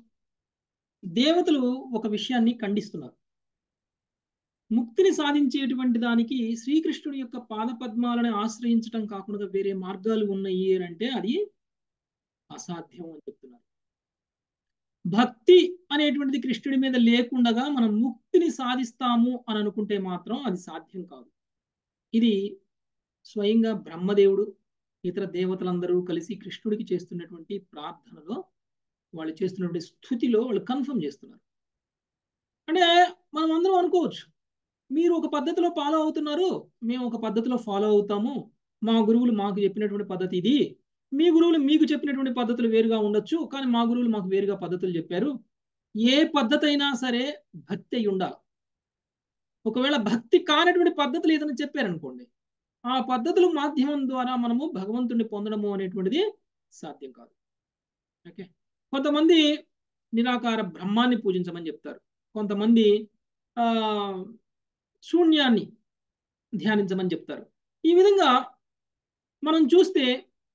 దేవతలు ఒక విషయాన్ని ఖండిస్తున్నారు. ముక్తిని సాధించేటువంటి దానికి శ్రీకృష్ణుడి యొక్క పాద పద్మాలను ఆశ్రయించడం కాకుండా వేరే మార్గాలు ఉన్నాయి అంటే అది అసాధ్యం అని చెప్తున్నారు. భక్తి అనేటువంటిది కృష్ణుడి మీద లేకుండగా మనం ముక్తిని సాధిస్తాము అని అనుకుంటే మాత్రం అది సాధ్యం కాదు. ఇది స్వయంగా బ్రహ్మదేవుడు ఇతర దేవతలందరూ కలిసి కృష్ణుడికి చేస్తున్నటువంటి ప్రార్థనలో, వాళ్ళు చేస్తున్నటువంటి స్థుతిలో వాళ్ళు కన్ఫర్మ్ చేస్తున్నారు. అంటే మనం అందరం అనుకోవచ్చు, మీరు ఒక పద్ధతిలో ఫాలో అవుతున్నారు, మేము ఒక పద్ధతిలో ఫాలో అవుతాము, మా గురువులు మాకు చెప్పినటువంటి పద్ధతి ఇది, మీ గురువులు మీకు చెప్పినటువంటి పద్ధతులు వేరుగా ఉండొచ్చు, కానీ మా గురువులు మాకు వేరుగా పద్ధతులు చెప్పారు. ఏ పద్ధతి అయినా సరే భక్తి అయి ఉండాలి. ఒకవేళ భక్తి కానటువంటి పద్ధతులు ఏదైనా చెప్పారనుకోండి, ఆ పద్ధతుల మాధ్యమం ద్వారా మనము భగవంతుడిని పొందడము అనేటువంటిది సాధ్యం కాదు. ఓకే, కొంతమంది నిరాకార బ్రహ్మాన్ని పూజించమని చెప్తారు, కొంతమంది ఆ శూన్యాన్ని ధ్యానించమని చెప్తారు. ఈ విధంగా మనం చూస్తే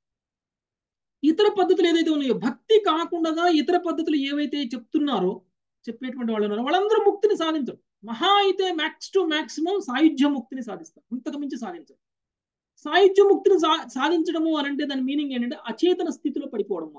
ఇతర పద్ధతులు ఏదైతే ఉన్నాయో, భక్తి కాకుండా ఇతర పద్ధతులు ఏవైతే చెప్తున్నారో, చెప్పేటువంటి వాళ్ళు ఉన్నారో వాళ్ళందరూ ముక్తిని సాధించరు. మహా అయితే మ్యాక్స్ టు మ్యాక్సిమం సాయుధ్య ముక్తిని సాధిస్తారు, అంతకు మించి సాధించరు. సాయుధ్య ముక్తిని సా సాధించడము అని అంటే దాని మీనింగ్ ఏంటంటే అచేతన స్థితిలో పడిపోవడం.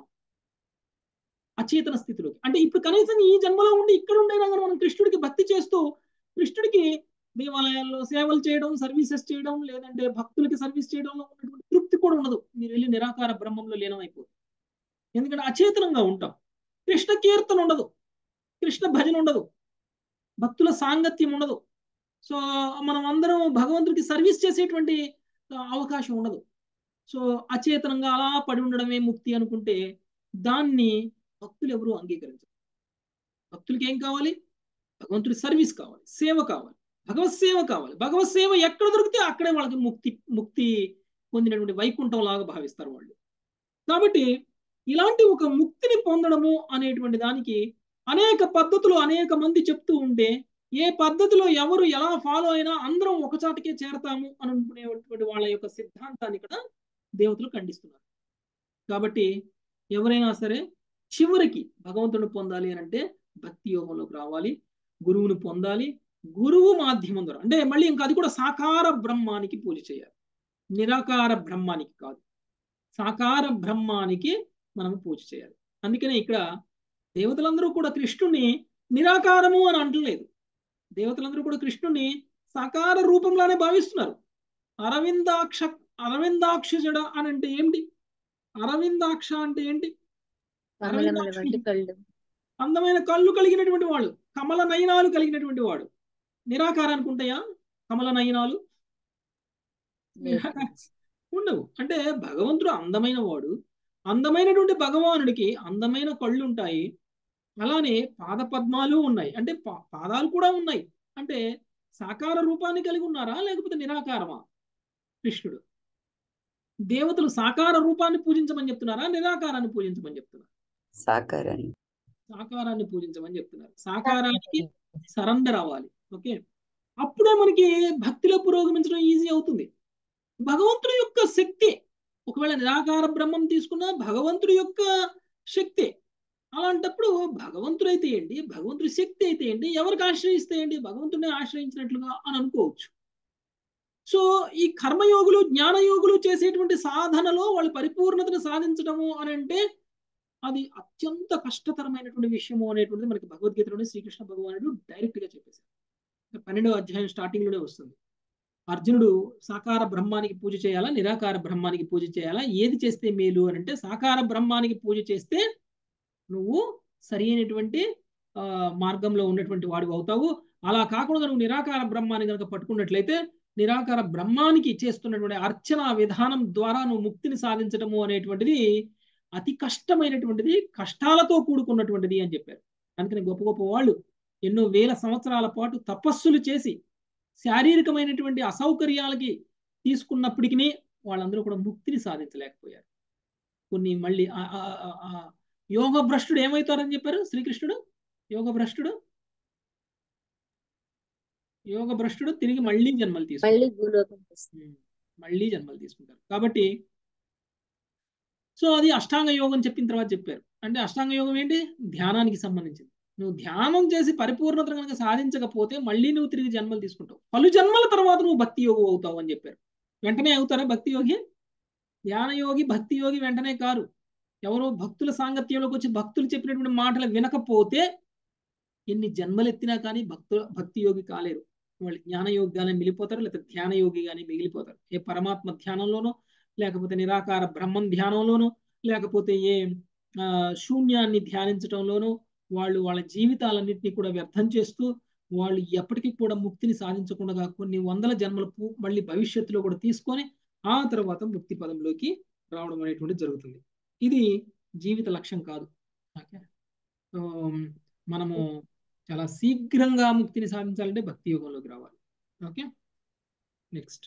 అచేతన స్థితిలోకి అంటే ఇప్పుడు కనీసం ఈ జన్మలో ఉండి ఇక్కడ ఉండైనా కానీ మనం కృష్ణుడికి భక్తి చేస్తూ కృష్ణుడికి దేవాలయాల్లో సేవలు చేయడం, సర్వీసెస్ చేయడం, లేదంటే భక్తులకి సర్వీస్ చేయడంలో ఉన్నటువంటి తృప్తి కూడా ఉండదు. మీరు వెళ్ళి నిరాకార బ్రహ్మంలో లీనమైపోతుంది. ఎందుకంటే అచేతనంగా ఉంటాం. కృష్ణ కీర్తన ఉండదు, కృష్ణ భజన ఉండదు, భక్తుల సాంగత్యం ఉండదు. సో మనం అందరం భగవంతుడికి సర్వీస్ చేసేటువంటి అవకాశం ఉండదు. సో అచేతనంగా అలా పడి ఉండడమే ముక్తి అనుకుంటే దాన్ని భక్తులు ఎవరు అంగీకరించరు. భక్తులకి ఏం కావాలి? భగవంతుడి సర్వీస్ కావాలి, సేవ కావాలి, భగవత్ సేవ కావాలి. భగవత్ సేవ ఎక్కడ దొరికితే అక్కడే వాళ్ళకి ముక్తి ముక్తి పొందినటువంటి వైకుంఠం లాగా భావిస్తారు వాళ్ళు. కాబట్టి ఇలాంటి ఒక ముక్తిని పొందడము అనేటువంటి దానికి అనేక పద్ధతులు అనేక మంది చెప్తూ ఉంటే ఏ పద్ధతిలో ఎవరు ఎలా ఫాలో అయినా అందరం ఒకచాటికే చేరతాము అని అనుకునేటువంటి వాళ్ళ యొక్క సిద్ధాంతాన్ని ఇక్కడ దేవతలు ఖండిస్తున్నారు. కాబట్టి ఎవరైనా సరే చివరికి భగవంతుని పొందాలి అని అంటే భక్తి యోగంలోకి రావాలి, గురువుని పొందాలి. గురువు మాధ్యమం ద్వారా అంటే మళ్ళీ ఇంకా అది కూడా సాకార బ్రహ్మానికి పూజ చేయాలి, నిరాకార బ్రహ్మానికి కాదు, సాకార బ్రహ్మానికి మనం పూజ చేయాలి. అందుకనే ఇక్కడ దేవతలందరూ కూడా కృష్ణుని నిరాకారము అని అంటలేదు. దేవతలందరూ కూడా కృష్ణుని సాకార రూపంలోనే భావిస్తున్నారు. అరవిందాక్ష అరవిందాక్ష జడ అని అంటే ఏంటి? అరవిందాక్ష అంటే ఏంటి? అందమైన కళ్ళు కలిగినటువంటి వాడు, కమల నయనాలు కలిగినటువంటి వాడు. నిరాకారానికి ఉంటాయా కమల నయనాలు? ఉండవు. అంటే భగవంతుడు అందమైన వాడు, అందమైనటువంటి భగవానుడికి అందమైన కళ్ళు ఉంటాయి, అలానే పాద పద్మాలు ఉన్నాయి, అంటే పాదాలు కూడా ఉన్నాయి. అంటే సాకార రూపాన్ని కలిగి ఉన్నారా లేకపోతే నిరాకారమా కృష్ణుడు? దేవతలు సాకార రూపాన్ని పూజించమని చెప్తున్నారా, నిరాకారాన్ని పూజించమని చెప్తున్నారు? సాకారాన్ని సాకారాన్ని పూజించమని చెప్తున్నారు. సాకారానికి సరెండర్ అవ్వాలి. ఓకే, అప్పుడే మనకి భక్తిలో పురోగమించడం ఈజీ అవుతుంది. భగవంతుడి యొక్క శక్తి, ఒకవేళ నిరాకార బ్రహ్మం తీసుకున్నా భగవంతుడి యొక్క శక్తి. అలాంటప్పుడు భగవంతుడు అయితే ఏంటి, భగవంతుడి శక్తి అయితే ఏంటి, ఎవరికి ఆశ్రయిస్తే ఏంటి, భగవంతుడిని ఆశ్రయించినట్లుగా అని అనుకోవచ్చు. సో ఈ కర్మయోగులు జ్ఞానయోగులు చేసేటువంటి సాధనలో వాళ్ళు పరిపూర్ణతను సాధించడము అని అంటే అది అత్యంత కష్టతరమైనటువంటి విషయము అనేటువంటిది మనకి భగవద్గీతలోనే శ్రీకృష్ణ భగవానుడు డైరెక్ట్ గా చెప్పేశారు. పన్నెండవ అధ్యాయం స్టార్టింగ్ లోనే వస్తుంది. అర్జునుడు సాకార బ్రహ్మానికి పూజ చేయాలా, నిరాకార బ్రహ్మానికి పూజ చేయాలా, ఏది చేస్తే మేలు అని అంటే సాకార బ్రహ్మానికి పూజ చేస్తే నువ్వు సరి అయినటువంటి ఆ మార్గంలో ఉన్నటువంటి వాడు అవుతావు. అలా కాకుండా నువ్వు నిరాకార బ్రహ్మాన్ని కనుక పట్టుకున్నట్లయితే నిరాకార బ్రహ్మానికి చేస్తున్నటువంటి అర్చన విధానం ద్వారా నువ్వు ముక్తిని సాధించడము అనేటువంటిది అతి కష్టమైనటువంటిది, కష్టాలతో కూడుకున్నటువంటిది అని చెప్పారు. అందుకని గొప్ప గొప్ప వాళ్ళు ఎన్నో వేల సంవత్సరాల పాటు తపస్సులు చేసి శారీరకమైనటువంటి అసౌకర్యాలకి తీసుకున్నప్పటికీ వాళ్ళందరూ కూడా ముక్తిని సాధించలేకపోయారు. కొన్ని మళ్ళీ యోగ భ్రష్టుడు ఏమవుతారని చెప్పారు శ్రీకృష్ణుడు? యోగ భ్రష్టుడు యోగ భ్రష్టుడు తిరిగి మళ్ళీ జన్మలు తీసుకుంటారు, మళ్ళీ జన్మలు తీసుకుంటారు. కాబట్టి సో అది అష్టాంగ యోగం చెప్పిన తర్వాత చెప్పారు. అంటే అష్టాంగ యోగం ఏంటి? ధ్యానానికి సంబంధించింది. నువ్వు ధ్యానం చేసి పరిపూర్ణతను కనుక సాధించకపోతే మళ్ళీ నువ్వు తిరిగి జన్మలు తీసుకుంటావు. పలు జన్మల తర్వాత నువ్వు భక్తి యోగి అవుతావు అని చెప్పారు. వెంటనే అవుతారా భక్తి యోగి? ధ్యాన యోగి భక్తి యోగి వెంటనే కారు. ఎవరో భక్తుల సాంగత్యంలోకి వచ్చి భక్తులు చెప్పినటువంటి మాటలు వినకపోతే ఎన్ని జన్మలెత్తినా కానీ భక్తు భక్తి యోగి కాలేరు. వాళ్ళు జ్ఞానయోగిగానే మిగిలిపోతారు, లేకపోతే ధ్యాన యోగిగానే మిగిలిపోతారు. ఏ పరమాత్మ ధ్యానంలోనో, లేకపోతే నిరాకార బ్రహ్మం ధ్యానంలోనో, లేకపోతే ఏ ఆ శూన్యాన్ని ధ్యానించడంలోనో వాళ్ళు వాళ్ళ జీవితాలన్నింటినీ కూడా వ్యర్థం చేస్తూ వాళ్ళు ఎప్పటికీ కూడా ముక్తిని సాధించకుండా కొన్ని వందల జన్మల మళ్ళీ భవిష్యత్తులో కూడా తీసుకొని ఆ తర్వాత ముక్తి పదంలోకి రావడం అనేటువంటిది జరుగుతుంది. ఇది జీవిత లక్ష్యం కాదు. ఓకే, మనము చాలా శీఘ్రంగా ముక్తిని సాధించాలంటే భక్తి యోగంలోకి రావాలి. Okay, next.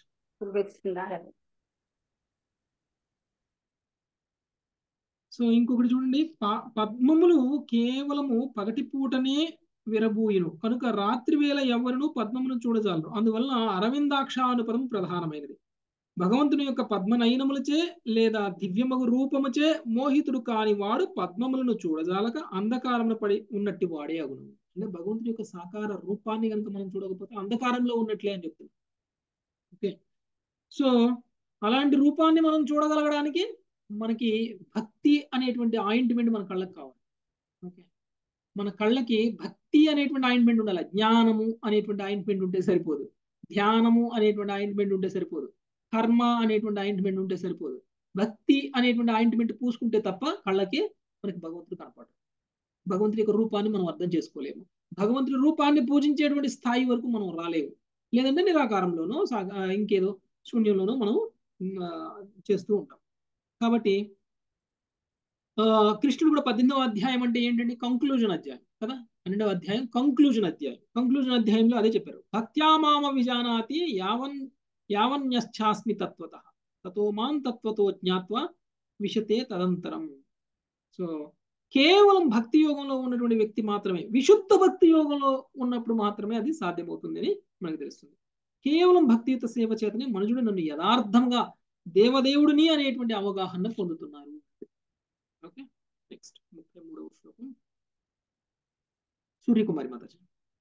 సో ఇంకొకటి చూడండి, పద్మములు కేవలము పగటి పూటనే విరబూయును కనుక రాత్రి వేళ ఎవరును పద్మమును చూడజాలరు. అందువలన అరవిందాక్ష అను పదము ప్రధానమైనది. భగవంతుని యొక్క పద్మనయనములచే లేదా దివ్యమగు రూపముచే మోహితుడు కాని వాడు పద్మములను చూడజాలక అంధకారమును పడి ఉన్నట్టు వాడే అగును. అంటే భగవంతుని యొక్క సాకార రూపాన్ని కనుక మనం చూడకపోతే అంధకారంలో ఉన్నట్లే అని చెప్తున్నాం. ఓకే, సో అలాంటి రూపాన్ని మనం చూడగలగడానికి మనకి భక్తి అనేటువంటి ఆయింట్మెంట్ మన కళ్ళకి కావాలి. ఓకే, మన కళ్ళకి భక్తి అనేటువంటి ఆయింట్మెంట్ ఉండాలి. జ్ఞానము అనేటువంటి ఆయింట్మెంట్ ఉంటే సరిపోదు, ధ్యానము అనేటువంటి ఆయింట్మెంట్ ఉంటే సరిపోదు, కర్మ అనేటువంటి ఆయింట్మెంట్ ఉంటే సరిపోదు. భక్తి అనేటువంటి ఆయింట్మెంట్ పూసుకుంటే తప్ప కళ్ళకి మనకి భగవంతుడు కనపడదు. భగవంతుడి యొక్క రూపాన్ని మనం అర్థం చేసుకోలేము. భగవంతుడి రూపాన్ని పూజించేటువంటి స్థాయి వరకు మనం రాలేము. లేదంటే నిరాకారంలోనో ఇంకేదో శూన్యంలోనో మనం చేస్తూ ఉంటాం. కాబట్టి కృష్ణుడు కూడా పద్దెనిమిదవ అధ్యాయం అంటే ఏంటంటే కంక్లూజన్ అధ్యాయం కదా. పన్నెండవ అధ్యాయం కంక్లూజన్ అధ్యాయం. కంక్లూజన్ అధ్యాయంలో అదే చెప్పారు, భక్త్యామామ విజానాతి యావన్ యావన్యశ్చాస్మి తత్వత తతో మాం తత్వతో జ్ఞాత్వ విశతే తదంతరం. సో కేవలం భక్తి యోగంలో ఉన్నటువంటి వ్యక్తి మాత్రమే, విశుద్ధ భక్తి యోగంలో ఉన్నప్పుడు మాత్రమే అది సాధ్యమవుతుందని మనకు తెలుస్తుంది. కేవలం భక్తియుత సేవ చేతనే మనుషుడు నన్ను యథార్థంగా దేవదేవుడిని అనేటువంటి అవగాహన పొందుతున్నారు. ఓకే, నెక్స్ట్ ముప్పై మూడవ శ్లోకం. సూర్యకుమారి మాతాజీ.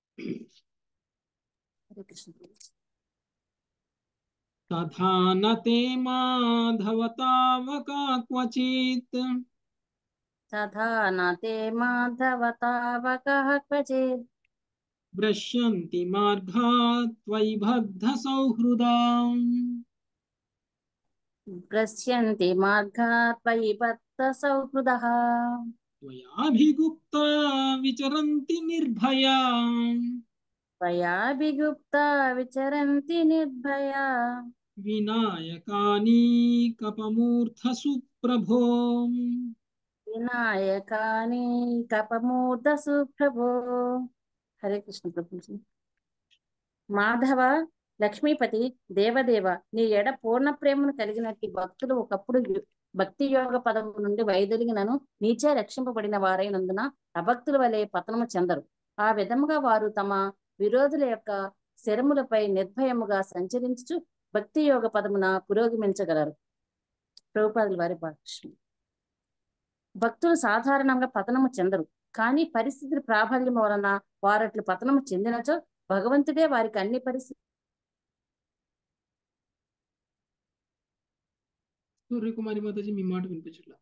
తథా నతే మాధవతావకా క్వచిత్ తథా నతే మాధవతావకః క్వచిత్ భ్రశ్యంతి మార్గాత్ త్వయి బద్ధ సౌహృదాం పశ్యంతి మార్గాత్ త్వయి బద్ధ సౌహృదః త్వయాభిగుప్తా విచరంతి నిర్భయా త్వయాభిగుప్తా విచరంతి నిర్భయా వినాయకాని కపమూర్ధ సుప్రభో వినాయకాని కపమూర్ధ సుప్రభో. హరే కృష్ణ ప్రభుజీ. మాధవ, లక్ష్మీపతి, దేవదేవ, నీ ఎడ పూర్ణ ప్రేమను కలిగినట్టి భక్తులు ఒకప్పుడు భక్తి యోగ పదము నుండి వైదొలిగినను నీచే రక్షింపబడిన వారైనందున అభక్తుల వలె పతనము చెందరు. ఆ విధముగా వారు తమ విరోధుల యొక్క శరములపై నిర్భయముగా సంచరించు భక్తి యోగ పదమున పురోగమించగలరు. ప్రభుపాదుల వారి భాష్యం. భక్తులు సాధారణంగా పతనము చెందరు, కానీ పరిస్థితుల ప్రాబల్యం వలన వారట్లు పతనము చెందినచో భగవంతుడే వారికి అన్ని పరిస్థితి. సూర్యకుమారి మాతాజీ మీ మాట వినిపించట్లా.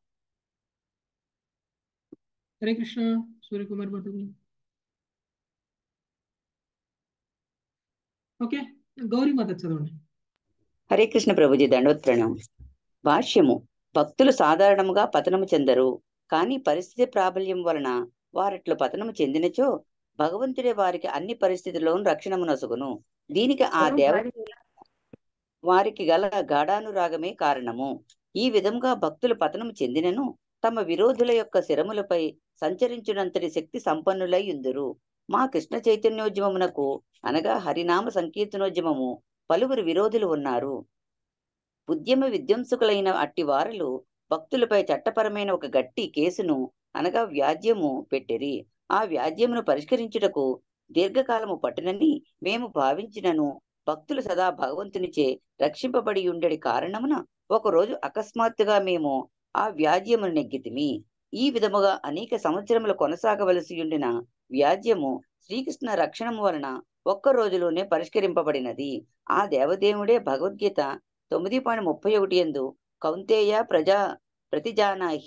హరే కృష్ణ. సూర్యకుమారి మాతాజీ. ఓకే, గౌరీ మాత చదవండి. హరే కృష్ణ ప్రభుజీ. దండోత్ప్రణం. భాష్యము. భక్తులు సాధారణముగా పతనము చెందరు, కానీ పరిస్థితి ప్రాబల్యం వలన వారట్లు పతనము చెందినచో భగవంతుడే వారికి అన్ని పరిస్థితుల్లోనూ రక్షణము నొసగును. దీనికి ఆ దేవ వారికి గల గాఢానురాగమే కారణము. ఈ విధంగా భక్తులు పతనము చెందినను తమ విరోధుల యొక్క శిరములపై సంచరించునంతటి శక్తి సంపన్నులై ఉందురు. మా కృష్ణ చైతన్యోద్యమమునకు అనగా హరినామ సంకీర్తనోద్యమము పలువురు విరోధులు ఉన్నారు. ఉద్యమ విధ్వంసకులైన అట్టి వారులు భక్తులపై చట్టపరమైన ఒక గట్టి కేసును అనగా వ్యాజ్యము పెట్టిరి. ఆ వ్యాజ్యమును పరిష్కరించుటకు దీర్ఘకాలము పట్టునని మేము భావించినను భక్తులు సదా భగవంతునిచే రక్షింపబడి ఉండడి కారణమున ఒకరోజు అకస్మాత్తుగా మేము ఆ వ్యాజ్యమును నెగ్గితిమి. ఈ విధముగా అనేక సంవత్సరములు కొనసాగవలసి ఉండిన వ్యాజ్యము శ్రీకృష్ణ రక్షణము వలన ఒక్క రోజులోనే పరిష్కరింపబడినది. ఆ దేవదేవుడే భగవద్గీత తొమ్మిది పాయింట్ ముప్పై ఒకటి యందు కౌంతేయ ప్రజా ప్రతిజానాహి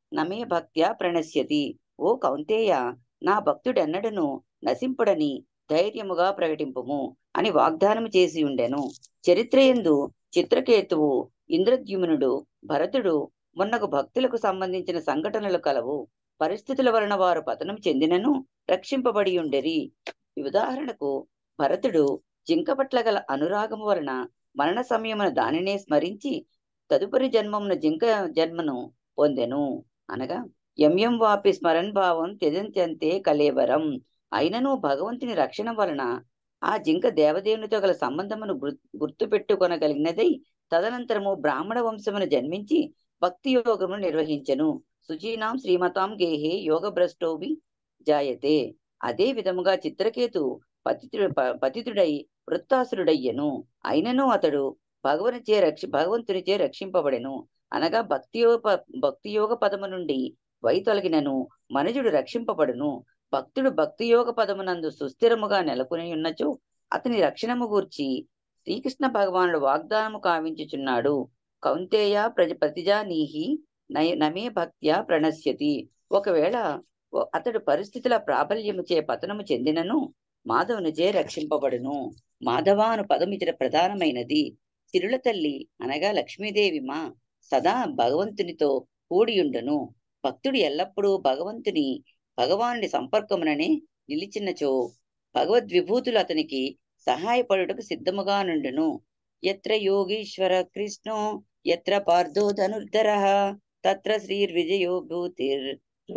నమే భక్త్యా ప్రణశ్యతి. ఓ కౌంతేయ, నా భక్తుడెన్నడను నశింపుడని ధైర్యముగా ప్రకటింపుము అని వాగ్దానము చేసి ఉండెను. చరిత్రయందు చిత్రకేతువు, ఇంద్రద్యుమ్నుడు, భరతుడు మొన్నకు భక్తులకు సంబంధించిన సంఘటనలు కలవు. పరిస్థితుల వలన వారు పతనం చెందినను రక్షింపబడి ఉండెరి. ఉదాహరణకు భరతుడు జింక పట్ల గల అనురాగము వలన మరణ సమయమున దానినే స్మరించి తదుపరి జన్మమున జింక జన్మను పొందెను. అనగా ఎంయం వాపి స్మరణ్ భావం త్యజంత్యంతే కలేవరం. అయినను భగవంతుని రక్షణ వలన ఆ జింక దేవదేవునితో గల సంబంధమును గుర్తు పెట్టుకొనగలిగినదై తదనంతరము బ్రాహ్మణ వంశమును జన్మించి భక్తి యోగమును నిర్వహించెను. శుచీనాం శ్రీమతాం గేహే యోగ భ్రష్టోభి జాయతే. అదే విధముగా చిత్రకేతు పతితుడు పతితుడై వృత్తాసురుడయ్యను. అయినను అతడు భగవనిచే రక్ష భగవంతునిచే రక్షింపబడెను. అనగా భక్తియోగ భక్తియోగ పదము నుండి వైతొలగినను మనుజుడు రక్షింపబడును. భక్తుడు భక్తియోగ పదమునందు సుస్థిరముగా నెలకొని ఉన్నచో అతని రక్షణము గూర్చి శ్రీకృష్ణ భగవానుడు వాగ్దానము కావించుచున్నాడు. కౌంతేయ ప్రజ ప్రతిజానీహి నమే భక్త్యా ప్రణశ్యతి. ఒకవేళ అతడు పరిస్థితుల ప్రాబల్యముచే పతనము చెందినను మాధవునిచే రక్షింపబడును. మాధవాను పదము ఇతర ప్రధానమైనది. సిరుల తల్లి అనగా లక్ష్మీదేవి మా సదా భగవంతునితో కూడియుండును. భక్తుడు ఎల్లప్పుడూ భగవంతుని భగవానుడి సంపర్కముననే నిలిచినచో భగవద్విభూతులు అతనికి సహాయపడుటకు సిద్ధముగా నుండును. ఎత్ర యోగీశ్వర కృష్ణో ఎత్ర పార్థో ధనుర్ధర తత్ర శ్రీర్విజయో భూతిర్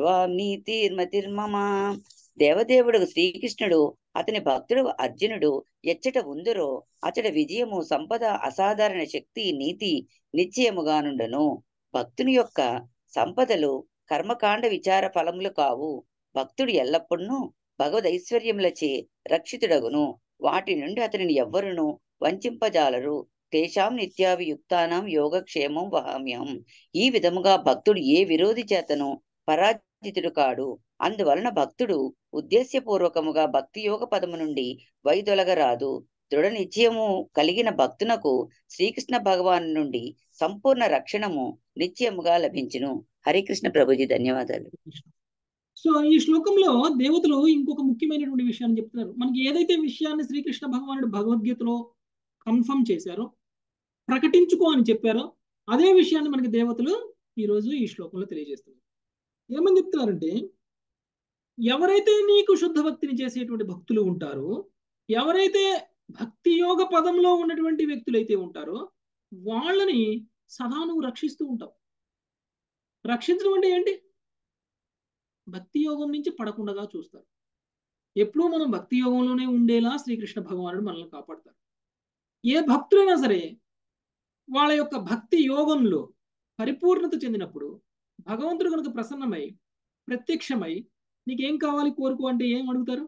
నీతిర్మతిర్మమా. దేవదేవుడు శ్రీకృష్ణుడు అతని భక్తుడు అర్జునుడు ఎచ్చట ఉందరో అచట విజయము, సంపద, అసాధారణ శక్తి, నీతి నిశ్చయముగా నుండును. భక్తుని యొక్క సంపదలు కర్మకాండ విచార ఫలములు కావు. భక్తుడు ఎల్లప్పుడూ భగవదైశ్వర్యములచే రక్షితుడగును. వాటి నుండి అతనిని ఎవ్వరును వంచింపజాలరు. తేషాం నిత్యాభియుక్తానాం యోగక్షేమం వహామ్యం. ఈ విధముగా భక్తుడు ఏ విరోధి చేతను పరాజితుడు కాడు. అందువలన భక్తుడు ఉద్దేశ్యపూర్వకముగా భక్తి యోగ పదము నుండి వైదొలగరాదు. దృఢ నిశ్చయము కలిగిన భక్తునకు శ్రీకృష్ణ భగవాను నుండి సంపూర్ణ రక్షణము నిశ్చయముగా లభించును. హరికృష్ణ ప్రభుజీ, ధన్యవాదాలు. సో ఈ శ్లోకంలో దేవతలు ఇంకొక ముఖ్యమైనటువంటి విషయాన్ని చెప్తున్నారు. మనకి ఏదైతే విషయాన్ని శ్రీకృష్ణ భగవానుడు భగవద్గీతలో కన్ఫర్మ్ చేశారో, ప్రకటించుకో అని చెప్పారో, అదే విషయాన్ని మనకి దేవతలు ఈరోజు ఈ శ్లోకంలో తెలియజేస్తున్నారు. ఏమని చెప్తున్నారంటే, ఎవరైతే నీకు శుద్ధ భక్తిని చేసేటువంటి భక్తులు ఉంటారో, ఎవరైతే భక్తి యోగ పదంలో ఉన్నటువంటి వ్యక్తులైతే ఉంటారో వాళ్ళని సదా నువ్వు రక్షిస్తూ ఉంటావు. రక్షించడం అంటే ఏంటి? భక్తి యోగం నుంచి పడకుండా చూస్తారు. ఎప్పుడూ మనం భక్తి యోగంలోనే ఉండేలా శ్రీకృష్ణ భగవానుడు మనల్ని కాపాడతారు. ఏ భక్తులైనా సరే వాళ్ళ యొక్క భక్తి యోగంలో పరిపూర్ణత చెందినప్పుడు భగవంతుడు కనుక ప్రసన్నమై ప్రత్యక్షమై నీకేం కావాలి కోరుకో అంటే ఏం అడుగుతారు?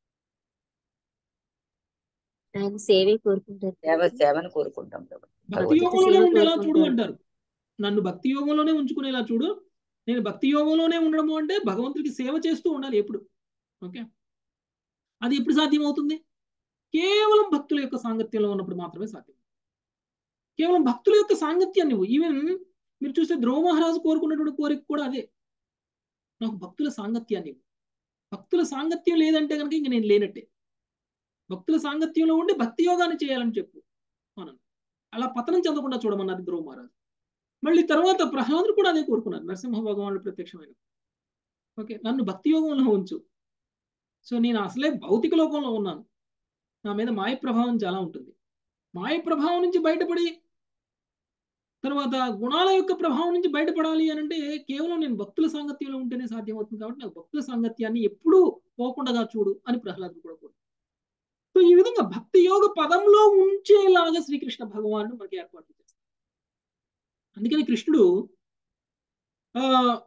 ఆయన సేవే కోరుకుంటారు. సేవ సేవను కోరుకుంటాం. భక్తి యోగంలోనే ఉండేలా చూడు అంటారు. నన్ను భక్తి యోగంలోనే ఉంచుకునేలా చూడు. నేను భక్తి యోగంలోనే ఉండడము అంటే భగవంతుడికి సేవ చేస్తూ ఉండాలి ఎప్పుడు. ఓకే, అది ఎప్పుడు సాధ్యం అవుతుంది? కేవలం భక్తుల యొక్క సాంగత్యంలో ఉన్నప్పుడు మాత్రమే సాధ్యం. కేవలం భక్తుల యొక్క సాంగత్యాన్ని, ఈవెన్ మీరు చూస్తే ధ్రువ మహారాజు కోరుకున్నటువంటి కోరిక కూడా అదే, నాకు భక్తుల సాంగత్యాన్ని. భక్తుల సాంగత్యం లేదంటే కనుక ఇంక నేను లేనట్టే. భక్తుల సాంగత్యంలో ఉండి భక్తి యోగాన్ని చేయాలని చెప్పు మనం అలా పతనం చెందకుండా చూడమన్నారు ధ్రువ మహారాజు. మళ్ళీ తర్వాత ప్రహ్లాదుడు కూడా అదే కోరుకున్నారు. నరసింహ భగవానుడు ప్రత్యక్షమైన ఓకే నన్ను భక్తి యోగంలో ఉంచు. సో నేను అసలే భౌతిక లోకంలో ఉన్నాను, నా మీద మాయ ప్రభావం చాలా ఉంటుంది. మాయ ప్రభావం నుంచి బయటపడి తర్వాత గుణాల యొక్క ప్రభావం నుంచి బయటపడాలి అని అంటే కేవలం నేను భక్తుల సాంగత్యంలో ఉంటేనే సాధ్యమవుతుంది. కాబట్టి నాకు భక్తుల సాంగత్యాన్ని ఎప్పుడూ పోకుండా చూడు అని ప్రహ్లాదుడు కూడా కోరు. సో ఈ విధంగా భక్తి యోగ పదంలో ఉంచేలాగా శ్రీకృష్ణ భగవానుడు మనకి ఏర్పాటు చేస్తారు. అందుకని కృష్ణుడు ఆ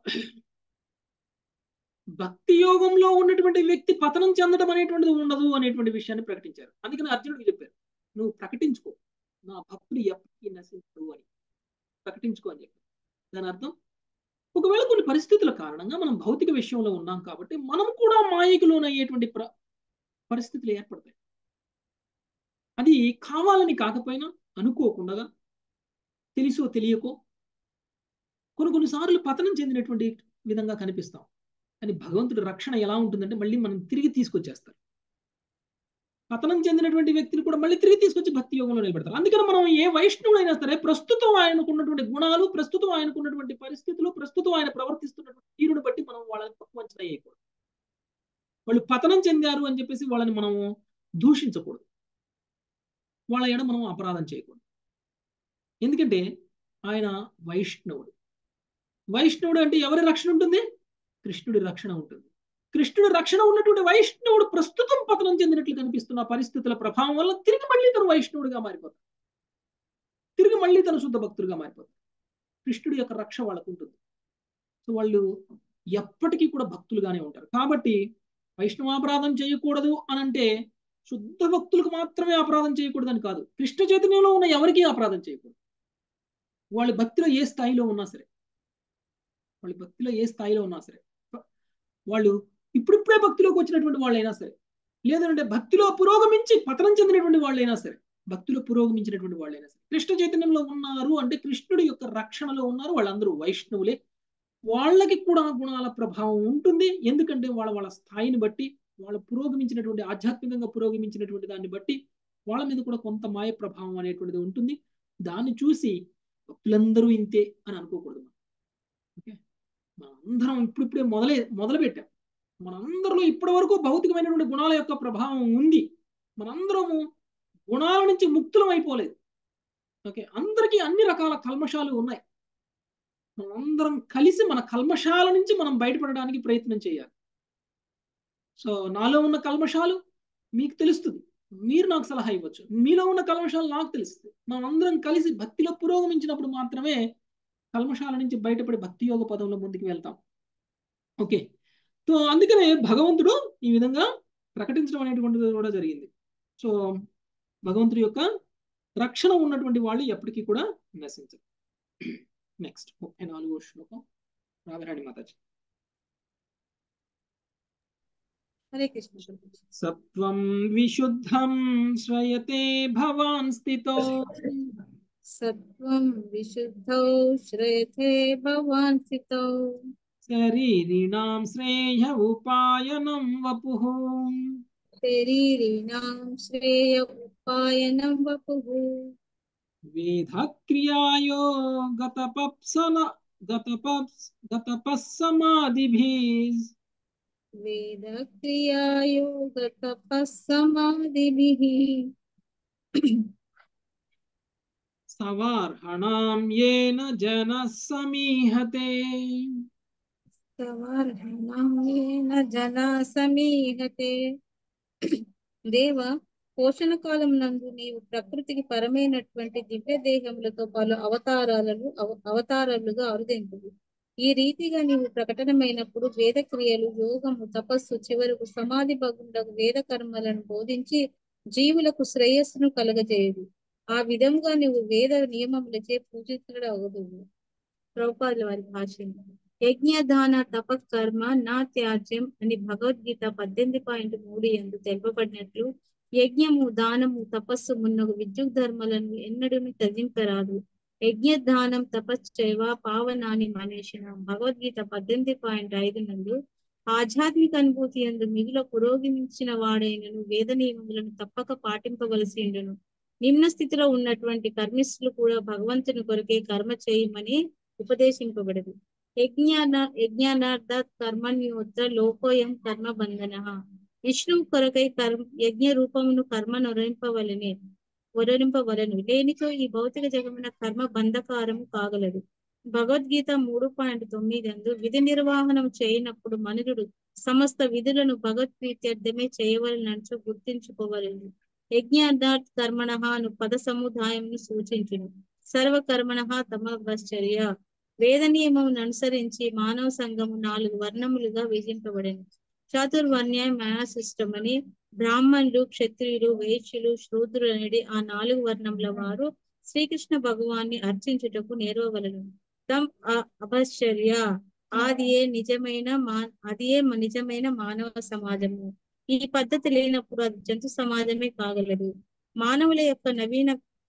భక్తి యోగంలో ఉన్నటువంటి వ్యక్తి పతనం చెందడం అనేటువంటిది ఉండదు అనేటువంటి విషయాన్ని ప్రకటించారు. అందుకని అర్జునుడికి చెప్పారు, నువ్వు ప్రకటించుకో, నా భక్తుడు ఎప్పటికీ నశించడు అని ప్రకటించుకో అని చెప్పారు. దాని అర్థం ఒకవేళ కొన్ని పరిస్థితుల కారణంగా మనం భౌతిక విషయంలో ఉన్నాం కాబట్టి మనం కూడా మాయకు లోనయ్యేటువంటి ప్ర పరిస్థితులు ఏర్పడతాయి. అది కావాలని కాకపోయినా అనుకోకుండా తెలుసో తెలియకో కొన్ని కొన్నిసార్లు పతనం చెందినటువంటి విధంగా కనిపిస్తాం. కానీ భగవంతుడి రక్షణ ఎలా ఉంటుందంటే మళ్ళీ మనం తిరిగి తీసుకొచ్చేస్తారు. పతనం చెందినటువంటి వ్యక్తిని కూడా మళ్ళీ తిరిగి తీసుకొచ్చి భక్తి యోగంలో నిలబెడతారు. అందుకని మనం ఏ వైష్ణవుడైనా సరే ప్రస్తుతం ఆయనకున్నటువంటి గుణాలు, ప్రస్తుతం ఆయనకున్నటువంటి పరిస్థితులు, ప్రస్తుతం ఆయన ప్రవర్తిస్తున్నటువంటి తీరుని బట్టి మనం వాళ్ళని తక్కువ అంచనా వేయకూడదు. వాళ్ళు పతనం చెందారు అని చెప్పేసి వాళ్ళని మనం దూషించకూడదు. వాళ్ళ ఎడ మనం అపరాధం చేయకూడదు. ఎందుకంటే ఆయన వైష్ణవుడు. వైష్ణవుడు అంటే ఎవరి రక్షణ ఉంటుంది? కృష్ణుడి రక్షణ ఉంటుంది. కృష్ణుడి రక్షణ ఉన్నటువంటి వైష్ణవుడు ప్రస్తుతం పతనం చెందినట్లు కనిపిస్తున్న పరిస్థితుల ప్రభావం వల్ల తిరిగి మళ్ళీ తను వైష్ణవుడిగా మారిపోతాడు. తిరిగి మళ్ళీ తను శుద్ధ భక్తుడిగా మారిపోతాడు. కృష్ణుడి యొక్క రక్ష వాళ్ళకు ఉంటుంది. సో వాళ్ళు ఎప్పటికీ కూడా భక్తులుగానే ఉంటారు. కాబట్టి వైష్ణవాపరాధం చేయకూడదు అని అంటే శుద్ధ భక్తులకు మాత్రమే అపరాధం చేయకూడదు అని కాదు. కృష్ణ చైతన్యంలో ఉన్న ఎవరికీ అపరాధం చేయకూడదు. వాళ్ళు భక్తిలో ఏ స్థాయిలో ఉన్నా సరే వాళ్ళు భక్తిలో ఏ స్థాయిలో ఉన్నా సరే వాళ్ళు ఇప్పుడిప్పుడే భక్తిలోకి వచ్చినటువంటి వాళ్ళైనా సరే, లేదంటే భక్తిలో పురోగమించి పతనం చెందినటువంటి వాళ్ళైనా సరే, భక్తిలో పురోగమించినటువంటి వాళ్ళైనా సరే, కృష్ణ చైతన్యంలో ఉన్నారు అంటే కృష్ణుడి యొక్క రక్షణలో ఉన్నారు. వాళ్ళందరూ వైష్ణవులే. వాళ్ళకి కూడా గుణాల ప్రభావం ఉంటుంది. ఎందుకంటే వాళ్ళ వాళ్ళ స్థాయిని బట్టి, వాళ్ళ పురోగమించినటువంటి ఆధ్యాత్మికంగా పురోగమించినటువంటి దాన్ని బట్టి వాళ్ళ మీద కూడా కొంత మాయ ప్రభావం అనేటువంటిది ఉంటుంది. దాన్ని చూసి భక్తులందరూ ఇంతే అని అనుకోకూడదు. ఓకే, మనందరం ఇప్పుడిప్పుడే మొదలే మొదలు పెట్టాం. మనందరిలో ఇప్పటి వరకు భౌతికమైనటువంటి గుణాల యొక్క ప్రభావం ఉంది. మనందరము గుణాల నుంచి ముక్తులం అయిపోలేదు. ఓకే, అందరికీ అన్ని రకాల కల్మషాలు ఉన్నాయి. మనందరం కలిసి మన కల్మషాల నుంచి మనం బయటపడడానికి ప్రయత్నం చేయాలి. సో నాలో ఉన్న కల్మషాలు మీకు తెలుస్తుంది, మీరు నాకు సలహా ఇవ్వచ్చు. మీలో ఉన్న కల్మషాలు నాకు తెలుస్తుంది. మనందరం కలిసి భక్తిలో పురోగమించినప్పుడు మాత్రమే కల్మషాల నుంచి బయటపడి భక్తి యోగ పదంలో ముందుకు వెళ్తాం. ఓకే, సో అందుకనే భగవంతుడు ఈ విధంగా ప్రకటించడం అనేటువంటిది కూడా జరిగింది. సో భగవంతుడి యొక్క రక్షణ ఉన్నటువంటి వాళ్ళు ఎప్పటికీ కూడా నశించరు. నెక్స్ట్ ముప్పై నాలుగో శ్లోకం రాధారాణి మాతాజీ. హరే కృష్ణ. సత్వం విశుద్ధం శ్రయతే భవాన్ స్థితో సత్వం విశుద్ధౌ శ్రేయతే భవాన్ స్థితౌ శరీరిణాం శ్రేయ ఉపాయనం వపుః శరీరిణాం శ్రేయ ఉపాయనం వపుః వేదక్రియాయో గతపప్సన గతపప్స్ గతపస్సమాదిభిః వేదక్రియాయో గతపస్సమాదిభిః సవార్హణాం యేన జనః సమీహతే సవార్హణాం యేన జనా సమీహతే. దేవ, పోషణ కాలం నందు నీవు ప్రకృతికి పరమైనటువంటి దివ్య దేహములతో పలు అవతారాలను అవ- అవతారాలుగా అరుదింపుడు. ఈ రీతిగా నీవు ప్రకటనమైనప్పుడు వేద క్రియలు, యోగము, తపస్సు, చివరకు సమాధి భగుండకు వేద కర్మలను బోధించి జీవులకు శ్రేయస్సును కలగజేయదు. ఆ విధంగా నువ్వు వేద నియమములచే పూజితుడు అగుదువు. ప్రభుపాదుల వారి భాష్యం. యజ్ఞ దాన తప కర్మ నా త్యాజ్యం అని భగవద్గీత పద్దెనిమిది పాయింట్ మూడు ఎందు తెలుపబడినట్లు యజ్ఞము, దానము, తపస్సు మున్నగు విద్యుత్ ధర్మలను ఎన్నడూను త్యజింపరాదు. యజ్ఞ దానం తపశ్చైవ పావనాని మనేషిన భగవద్గీత పద్దెనిమిది పాయింట్ ఐదు నందు ఆధ్యాత్మిక అనుభూతి యందు మిగుల పురోగమించిన వాడైనను వేద నియమములను తప్పక పాటింపవలసి ఉండును. నిమ్న స్థితిలో ఉన్నటువంటి కర్మిష్ఠులు కూడా భగవంతుని కొరకే కర్మ చేయమని ఉపదేశింపబడదు. యజ్ఞాన యజ్ఞానార్థ కర్మణ్యోత్ర లోకోయం కర్మ బంధన. విష్ణువు కొరకై కర్మ యజ్ఞ రూపమును కర్మ నొరింపవలనే వరరింపవలను లేనితో ఈ భౌతిక జగమున కర్మ బంధకారము కాగలదు. భగవద్గీత మూడు పాయింట్ తొమ్మిది అందు విధి నిర్వహణం చేయనప్పుడు మనుషుడు సమస్త విధులను భగవద్గీతార్థమే చేయవలనంచు గుర్తించుకోవలను. యజ్ఞార్థాత్ కర్మణః అను పద సముదాయంను సూచించును. సర్వకర్మణః తమశ్చర్య. వేద నియమమును అనుసరించి మానవ సంఘము నాలుగు వర్ణములుగా విభజింపబడింది. చాతుర్వర్ణ్య న్యాయసిస్టం అని బ్రాహ్మణులు, క్షత్రియులు, వైశ్యులు, శూద్రులు అనేది ఆ నాలుగు వర్ణముల వారు శ్రీకృష్ణ భగవాన్ని అర్చించుటకు నేర్వవలను. తమ్ అపశ్చర్య అది ఏ నిజమైన మా అది ఏ నిజమైన మానవ సమాజము. ఈ పద్ధతి లేనప్పుడు అది జంతు సమాజమే కాగలదు. మానవుల యొక్క నవీన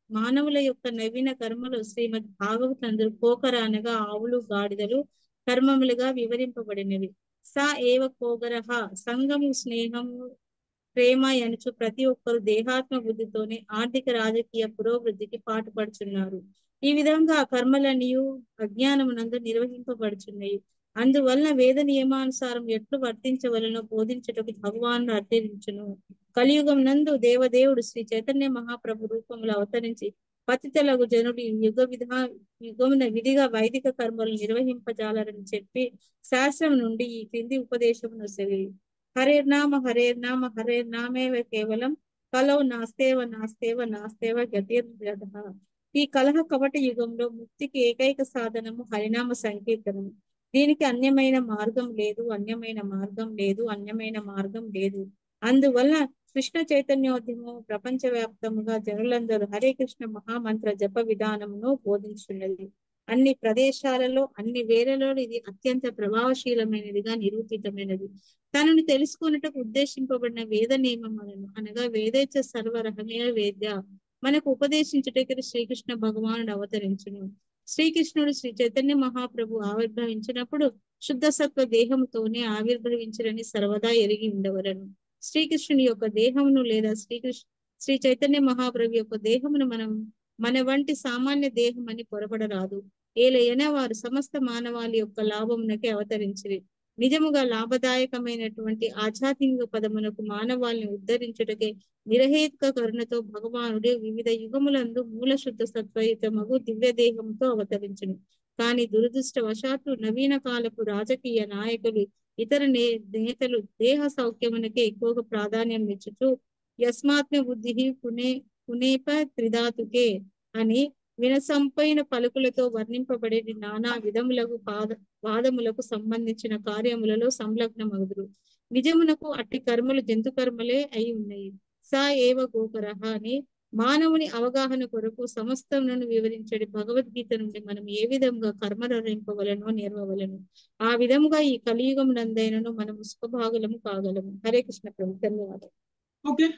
మానవుల యొక్క నవీన కర్మలు శ్రీమద్ భాగవతందు కోకర అనగా ఆవులు గాడిదలు కర్మములుగా వివరింపబడినవి. సా ఏవ కోగరహ సంగము స్నేహము ప్రేమ అనుచు ప్రతి ఒక్కరు దేహాత్మ బుద్ధితోనే ఆర్థిక రాజకీయ పురోభివృద్ధికి పాటుపడుచున్నారు. ఈ విధంగా కర్మలనియు అజ్ఞానమునందు నిర్వహింపబడుచున్నాయి. అందువలన వేద నియమానుసారం ఎట్లు వర్తించవలనో బోధించుటకు భగవానుడు అర్థించును. కలియుగం నందు దేవదేవుడు శ్రీ చైతన్య మహాప్రభు రూపములు అవతరించి పతితలగు జనుడి యుగ విధా యుగమున విధిగా వైదిక కర్మలు నిర్వహింపజాలరని చెప్పి శాస్త్రం నుండి ఈ క్రింది ఉపదేశమును సెవి. హరేర్నామ హరేర్నామ హరేర్నామేవ కేవలం కలౌ నాస్తేవ నాస్తేవ నాస్తేవ గతిర్గతః. ఈ కలహ కపట యుగంలో ముక్తికి ఏకైక సాధనము హరినామ సంకీర్తనము. దీనికి అన్యమైన మార్గం లేదు, అన్యమైన మార్గం లేదు, అన్యమైన మార్గం లేదు. అందువల్ల కృష్ణ చైతన్యోద్యమం ప్రపంచవ్యాప్తముగా జనులందరూ హరే కృష్ణ మహామంత్ర జప విధానమును బోధించున్నది. అన్ని ప్రదేశాలలో అన్ని వేళలో ఇది అత్యంత ప్రభావశీలమైనదిగా నిరూపితమైనది. తనను తెలుసుకున్నటకు ఉద్దేశింపబడిన వేద నియమములను అనగా వేదేచ సర్వరహమే వేద్య మనకు ఉపదేశించుటకు శ్రీకృష్ణ భగవానుడు అవతరించును. శ్రీకృష్ణుడు శ్రీ చైతన్య మహాప్రభు ఆవిర్భవించినప్పుడు శుద్ధ సత్వ దేహముతోనే ఆవిర్భవించరని సర్వదా ఎరిగి ఉండవలను. శ్రీకృష్ణుని యొక్క దేహమును లేదా శ్రీకృష్ణ శ్రీ చైతన్య మహాప్రభు యొక్క దేహమును మనం మన వంటి సామాన్య దేహం అని పొరపడరాదు. ఏలైనా వారు సమస్త మానవాళి యొక్క లాభమునకే అవతరించిరి. నిజముగా లాభదాయకమైనటువంటి ఆధ్యాత్మిక పదమునకు మానవాళిని ఉద్ధరించుటకే నిరహేతుక కరుణతో భగవానుడే వివిధ యుగములందు మూల శుద్ధ సత్వయుతమగు దివ్య దేహంతో అవతరించును. కానీ దురదృష్టవశాత్తు నవీన కాలపు రాజకీయ నాయకులు ఇతర నే నేతలు దేహ సౌఖ్యమునకే ఎక్కువగా ప్రాధాన్యం ఇచ్చుతూ యస్మాత్మ బుద్ధి పునే పునేప త్రిధాతుకే అని వినసంపైన పలుకులతో వర్ణింపబడే నానా విధములకు పాద వాదములకు సంబంధించిన కార్యములలో సంలగ్నమగుదురు. నిజమునకు అట్టి కర్మలు జంతు కర్మలే అయి ఉన్నాయి. సా ఏవ గోకరహ అని మానవుని అవగాహన కొరకు సమస్తములను వివరించడి భగవద్గీత నుండి మనం ఏ విధంగా కర్మనింపవలనో నేర్వవలను. ఆ విధముగా ఈ కలియుగం నందైనను మనము సుఖభాగులము కాగలము. హరే కృష్ణ ప్రభు. ధన్యవాదాలు. ఓకే,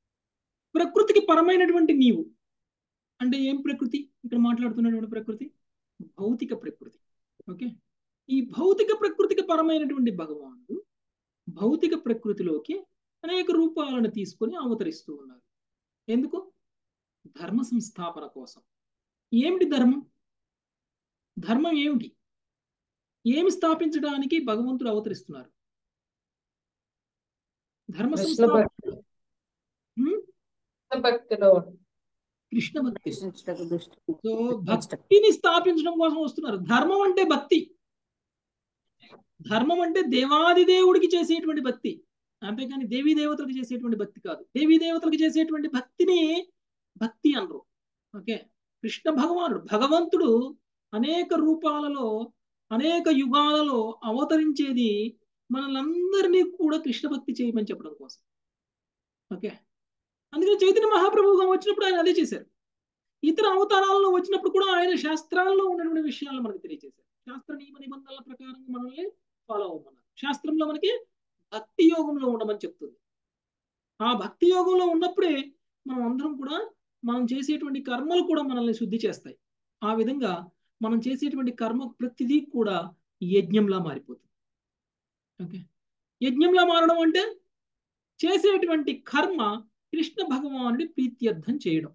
ప్రకృతికి పరమైనటువంటి నీవు అంటే ఏం ప్రకృతి? ఇక్కడ మాట్లాడుతున్నటువంటి ప్రకృతి భౌతిక ప్రకృతి. ఓకే, ఈ భౌతిక ప్రకృతికి పరమైనటువంటి భగవానుడు భౌతిక ప్రకృతిలోకి అనేక రూపాలను తీసుకొని అవతరిస్తూ ఉన్నారు. ఎందుకు? ధర్మ సంస్థాపన కోసం. ఏమిటి ధర్మం? ధర్మం ఏమిటి? ఏమి స్థాపించడానికి భగవంతుడు అవతరిస్తున్నారు? ధర్మ సంస్థాపన కృష్ణ భక్తి. సో భక్తిని స్థాపించడం కోసం వస్తున్నారు. ధర్మం అంటే భక్తి. ధర్మం అంటే దేవాది దేవుడికి చేసేటువంటి భక్తి, అంతేకాని దేవీ దేవతలకు చేసేటువంటి భక్తి కాదు. దేవీ దేవతలకు చేసేటువంటి భక్తిని భక్తి అనరు. ఓకే, కృష్ణ భగవానుడు భగవంతుడు అనేక రూపాలలో అనేక యుగాలలో అవతరించేది మనలందరినీ కూడా కృష్ణ భక్తి చేయమని చెప్పడం కోసం. ఓకే, అందుకని చైతన్య మహాప్రభువుగా వచ్చినప్పుడు ఆయన అదే చేశారు. ఇతర అవతారాలలో వచ్చినప్పుడు కూడా ఆయన శాస్త్రాల్లో ఉన్నటువంటి విషయాలను మనకు తెలియజేశారు. శాస్త్ర నియమ నిబంధనల ప్రకారం మనల్ని ఫాలో అవ్వమన్నారు. శాస్త్రంలో మనకి భక్తి యోగంలో ఉండమని చెప్తుంది. ఆ భక్తి యోగంలో ఉన్నప్పుడే మనం అందరం కూడా మనం చేసేటువంటి కర్మలు కూడా మనల్ని శుద్ధి చేస్తాయి. ఆ విధంగా మనం చేసేటువంటి కర్మ ప్రతిదీ కూడా యజ్ఞంలా మారిపోతుంది. ఓకే, యజ్ఞంలా మారడం అంటే చేసేటువంటి కర్మ కృష్ణ భగవానుడి ప్రీత్యర్థం చేయడం.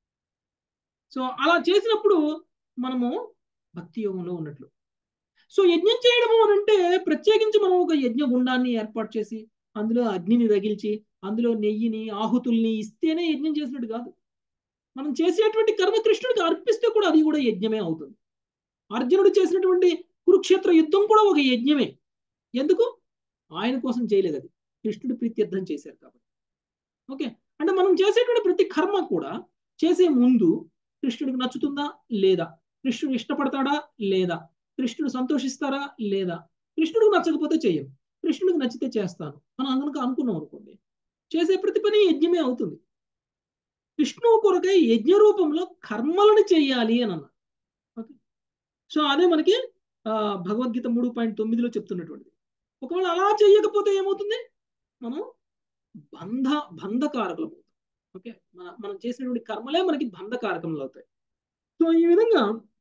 సో అలా చేసినప్పుడు మనము భక్తి యోగంలో ఉన్నట్లు. సో యజ్ఞం చేయడము అని అంటే ప్రత్యేకించి మనం ఒక యజ్ఞ గుండాన్ని ఏర్పాటు చేసి అందులో అగ్నిని తగిల్చి అందులో నెయ్యిని ఆహుతుల్ని ఇస్తేనే యజ్ఞం చేసినట్టు కాదు. మనం చేసేటువంటి కర్మ కృష్ణుడికి అర్పిస్తే కూడా అది కూడా యజ్ఞమే అవుతుంది. అర్జునుడు చేసినటువంటి కురుక్షేత్ర యుద్ధం కూడా ఒక యజ్ఞమే. ఎందుకు? ఆయన కోసం చేయలేదు, అది కృష్ణుడి ప్రీత్యర్థం చేశారు కాబట్టి. ఓకే, అంటే మనం చేసేటువంటి ప్రతి కర్మ కూడా చేసే ముందు కృష్ణుడికి నచ్చుతుందా లేదా, కృష్ణుడు ఇష్టపడతాడా లేదా, కృష్ణుడు సంతోషిస్తారా లేదా, కృష్ణుడికి నచ్చకపోతే చెయ్యను, కృష్ణుడికి నచ్చితే చేస్తాను మనం కనుక అనుకున్నాం అనుకోండి, చేసే ప్రతి పని యజ్ఞమే అవుతుంది. కృష్ణువు కొరకై యజ్ఞ రూపంలో కర్మలను చేయాలి అని అన్నారు. ఓకే, సో అదే మనకి ఆ భగవద్గీత మూడు పాయింట్ తొమ్మిదిలో చెప్తున్నటువంటిది. ఒకవేళ అలా చేయకపోతే ఏమవుతుంది? మనం బంధ బంధకారకులు అవుతాం. ఓకే, మన మనం చేసినటువంటి కర్మలే మనకి బంధకారకములు అవుతాయి. సో ఈ విధంగా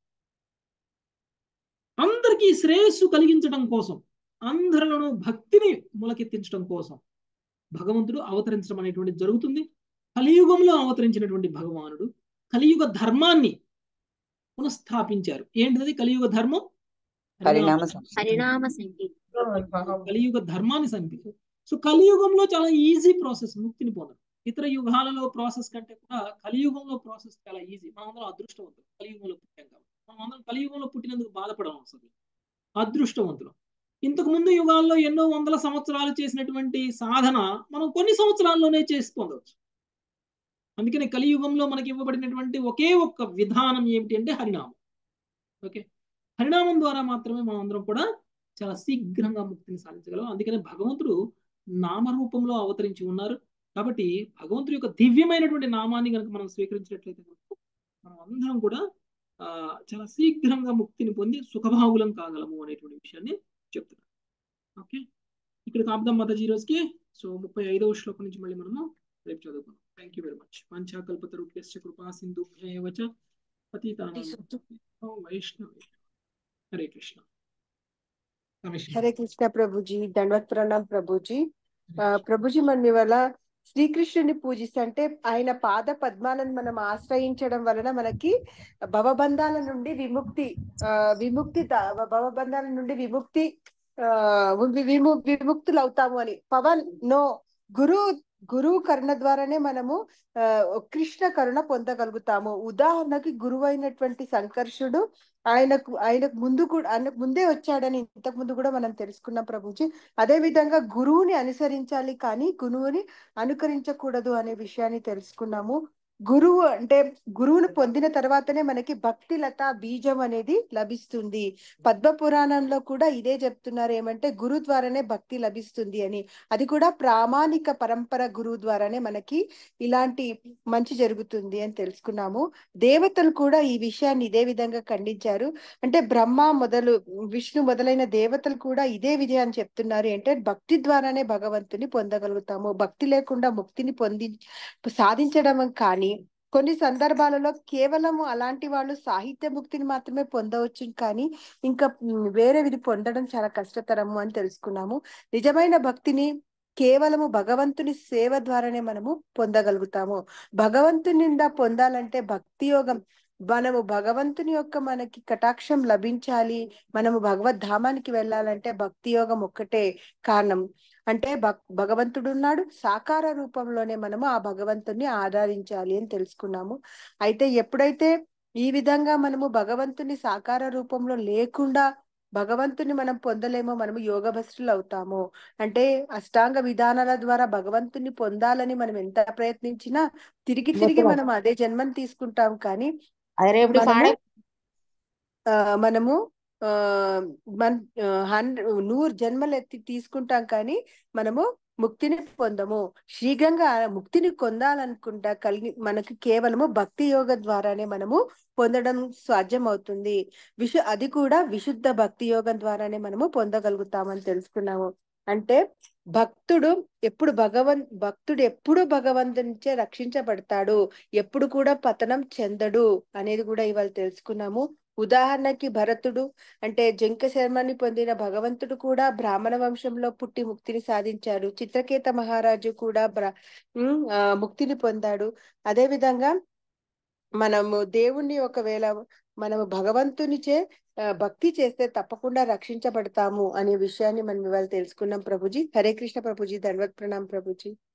అందరికీ శ్రేయస్సు కలిగించడం కోసం, అందరిలోనూ భక్తిని మొలకెత్తించడం కోసం భగవంతుడు అవతరించడం అనేటువంటిది జరుగుతుంది. కలియుగంలో అవతరించినటువంటి భగవానుడు కలియుగ ధర్మాన్ని పునఃస్థాపించారు. ఏంటిది కలియుగ ధర్మం? పరిణామ పరిణామ సంఖ్య కలియుగ ధర్మాన్ని సంపించారు. సో కలియుగంలో చాలా ఈజీ ప్రాసెస్ ముక్తిని పొందడం. ఇతర యుగాలలో ప్రాసెస్ కంటే కూడా కలియుగంలో ప్రాసెస్ చాలా ఈజీ. మనం అందరం అదృష్టవంతులు కలియుగంలో పుట్టాం కాబట్టి. మనం అందరం కలియుగంలో పుట్టినందుకు బాధపడడం అవసరం, అదృష్టవంతులు. ఇంతకు ముందు యుగాల్లో ఎన్నో వందల సంవత్సరాలు చేసినటువంటి సాధన మనం కొన్ని సంవత్సరాల్లోనే చేసి పొందవచ్చు. అందుకని కలియుగంలో మనకి ఇవ్వబడినటువంటి ఒకే ఒక్క విధానం ఏమిటి అంటే హరినామం. ఓకే, హరినామం ద్వారా మాత్రమే మనం అందరం కూడా చాలా శీఘ్రంగా ముక్తిని సాధించగలం. అందుకనే భగవంతుడు నామరూపంలో అవతరించి ఉన్నారు. కాబట్టి భగవంతుడి యొక్క దివ్యమైనటువంటి నామాన్ని కనుక మనం స్వీకరించినట్లయితే మనం అందరం కూడా ఆ చాలా శీఘ్రంగా ముక్తిని పొంది సుఖభాగులం కాగలము అనేటువంటి విషయాన్ని చెప్తున్నారు. ఓకే, ఇక్కడ ఆపుదాం మాతాజీ రోజుకి. సో ముప్పై ఐదవ శ్లోకం నుంచి మళ్ళీ మనము రేపు చదువుకున్నాం. Thank you very much. పంచాకల్పతరుభ్యశ్చ కృపా సింధుభ్యైవ చ పతితానాం వైష్ణవే. హరే కృష్ణ. హరే కృష్ణ ప్రభుజీ, దండవత్ ప్రణాం ప్రభుజీ. ఆ ప్రభుజీ, మనం ఇవాళ శ్రీకృష్ణుని పూజిస్తే అంటే ఆయన పాద పద్మాలను మనం ఆశ్రయించడం వలన మనకి భవబంధాల నుండి విముక్తి ఆ విముక్తి భవబంధాల నుండి విముక్తి ఆ విము విముక్తులు అవుతాము అని. పవన్ నో గురు గురువు కరుణ ద్వారానే మనము ఆ కృష్ణ కరుణ పొందగలుగుతాము. ఉదాహరణకి గురువు అయినటువంటి సంకర్షుడు ఆయనకు ఆయనకు ముందు కూడా ఆయనకు ముందే వచ్చాడని ఇంతకు ముందు కూడా మనం తెలుసుకున్నాం ప్రభుజీ. అదే విధంగా గురువుని అనుసరించాలి కానీ గురువుని అనుకరించకూడదు అనే విషయాన్ని తెలుసుకున్నాము. గురువు అంటే గురువును పొందిన తర్వాతనే మనకి భక్తి లత బీజం అనేది లభిస్తుంది. పద్మ పురాణంలో కూడా ఇదే చెప్తున్నారు, ఏమంటే గురు ద్వారానే భక్తి లభిస్తుంది అని. అది కూడా ప్రామాణిక పరంపర గురువు ద్వారానే మనకి ఇలాంటి మంచి జరుగుతుంది అని తెలుసుకున్నాము. దేవతలు కూడా ఈ విషయాన్ని ఇదే విధంగా ఖండించారు. అంటే బ్రహ్మ మొదలు విష్ణు మొదలైన దేవతలు కూడా ఇదే విజయాన్ని చెప్తున్నారు. అంటే భక్తి ద్వారానే భగవంతుని పొందగలుగుతాము. భక్తి లేకుండా ముక్తిని పొంది సాధించడం కానీ కొన్ని సందర్భాలలో కేవలం అలాంటి వాళ్ళు సాహిత్య ముక్తిని మాత్రమే పొందవచ్చు, కానీ ఇంకా వేరే విధి పొందడం చాలా కష్టతరము అని తెలుసుకున్నాము. నిజమైన భక్తిని కేవలము భగవంతుని సేవ ద్వారానే మనము పొందగలుగుతాము. భగవంతుని నిండా పొందాలంటే భక్తి యోగం, మనము భగవంతుని యొక్క మనకి కటాక్షం లభించాలి, మనము భగవద్ధామానికి వెళ్ళాలంటే భక్తి యోగం ఒక్కటే కారణం. అంటే భక్ భగవంతుడు ఉన్నాడు, సాకార రూపంలోనే మనము ఆ భగవంతుని ఆరాధించాలి అని తెలుసుకున్నాము. అయితే ఎప్పుడైతే ఈ విధంగా మనము భగవంతుని సాకార రూపంలో లేకుండా భగవంతుని మనం పొందలేమో మనము యోగ భ్రష్టులు అవుతాము. అంటే అష్టాంగ విధానాల ద్వారా భగవంతుని పొందాలని మనం ఎంత ప్రయత్నించినా తిరిగి తిరిగి మనం అదే జన్మని తీసుకుంటాం. కానీ మనము ఆ మనము ఆ మన హండ్రెడ్ నూరు జన్మలు ఎత్తి తీసుకుంటాం కానీ మనము ముక్తిని పొందము. శీఘ్రంగా ముక్తిని పొందాలనుకుంటా కలిగి మనకు కేవలము భక్తి యోగ ద్వారానే మనము పొందడం సాధ్యం అవుతుంది. విశు అది కూడా విశుద్ధ భక్తి యోగం ద్వారానే మనము పొందగలుగుతామని తెలుసుకున్నాము. అంటే భక్తుడు ఎప్పుడు భగవన్ భక్తుడు ఎప్పుడు భగవంతునిచే రక్షించబడతాడు, ఎప్పుడు కూడా పతనం చెందడు అనేది కూడా ఇవాళ తెలుసుకున్నాము. ఉదాహరణకి భరతుడు అంటే జంక శర్మని పొందిన భగవంతుడు కూడా బ్రాహ్మణ వంశంలో పుట్టి ముక్తిని సాధించాడు. చిత్రకేత మహారాజు కూడా బ్రా ఆ ముక్తిని పొందాడు. అదే విధంగా మనము దేవుణ్ణి ఒకవేళ మనము భగవంతునిచే భక్తి చేస్తే తప్పకుండా రక్షించబడతాము అనే విషయాన్ని మనం ఇవాళ తెలుసుకున్నాం ప్రభుజీ. హరే కృష్ణ ప్రభుజీ, దండవత్ ప్రణాం ప్రభుజీ.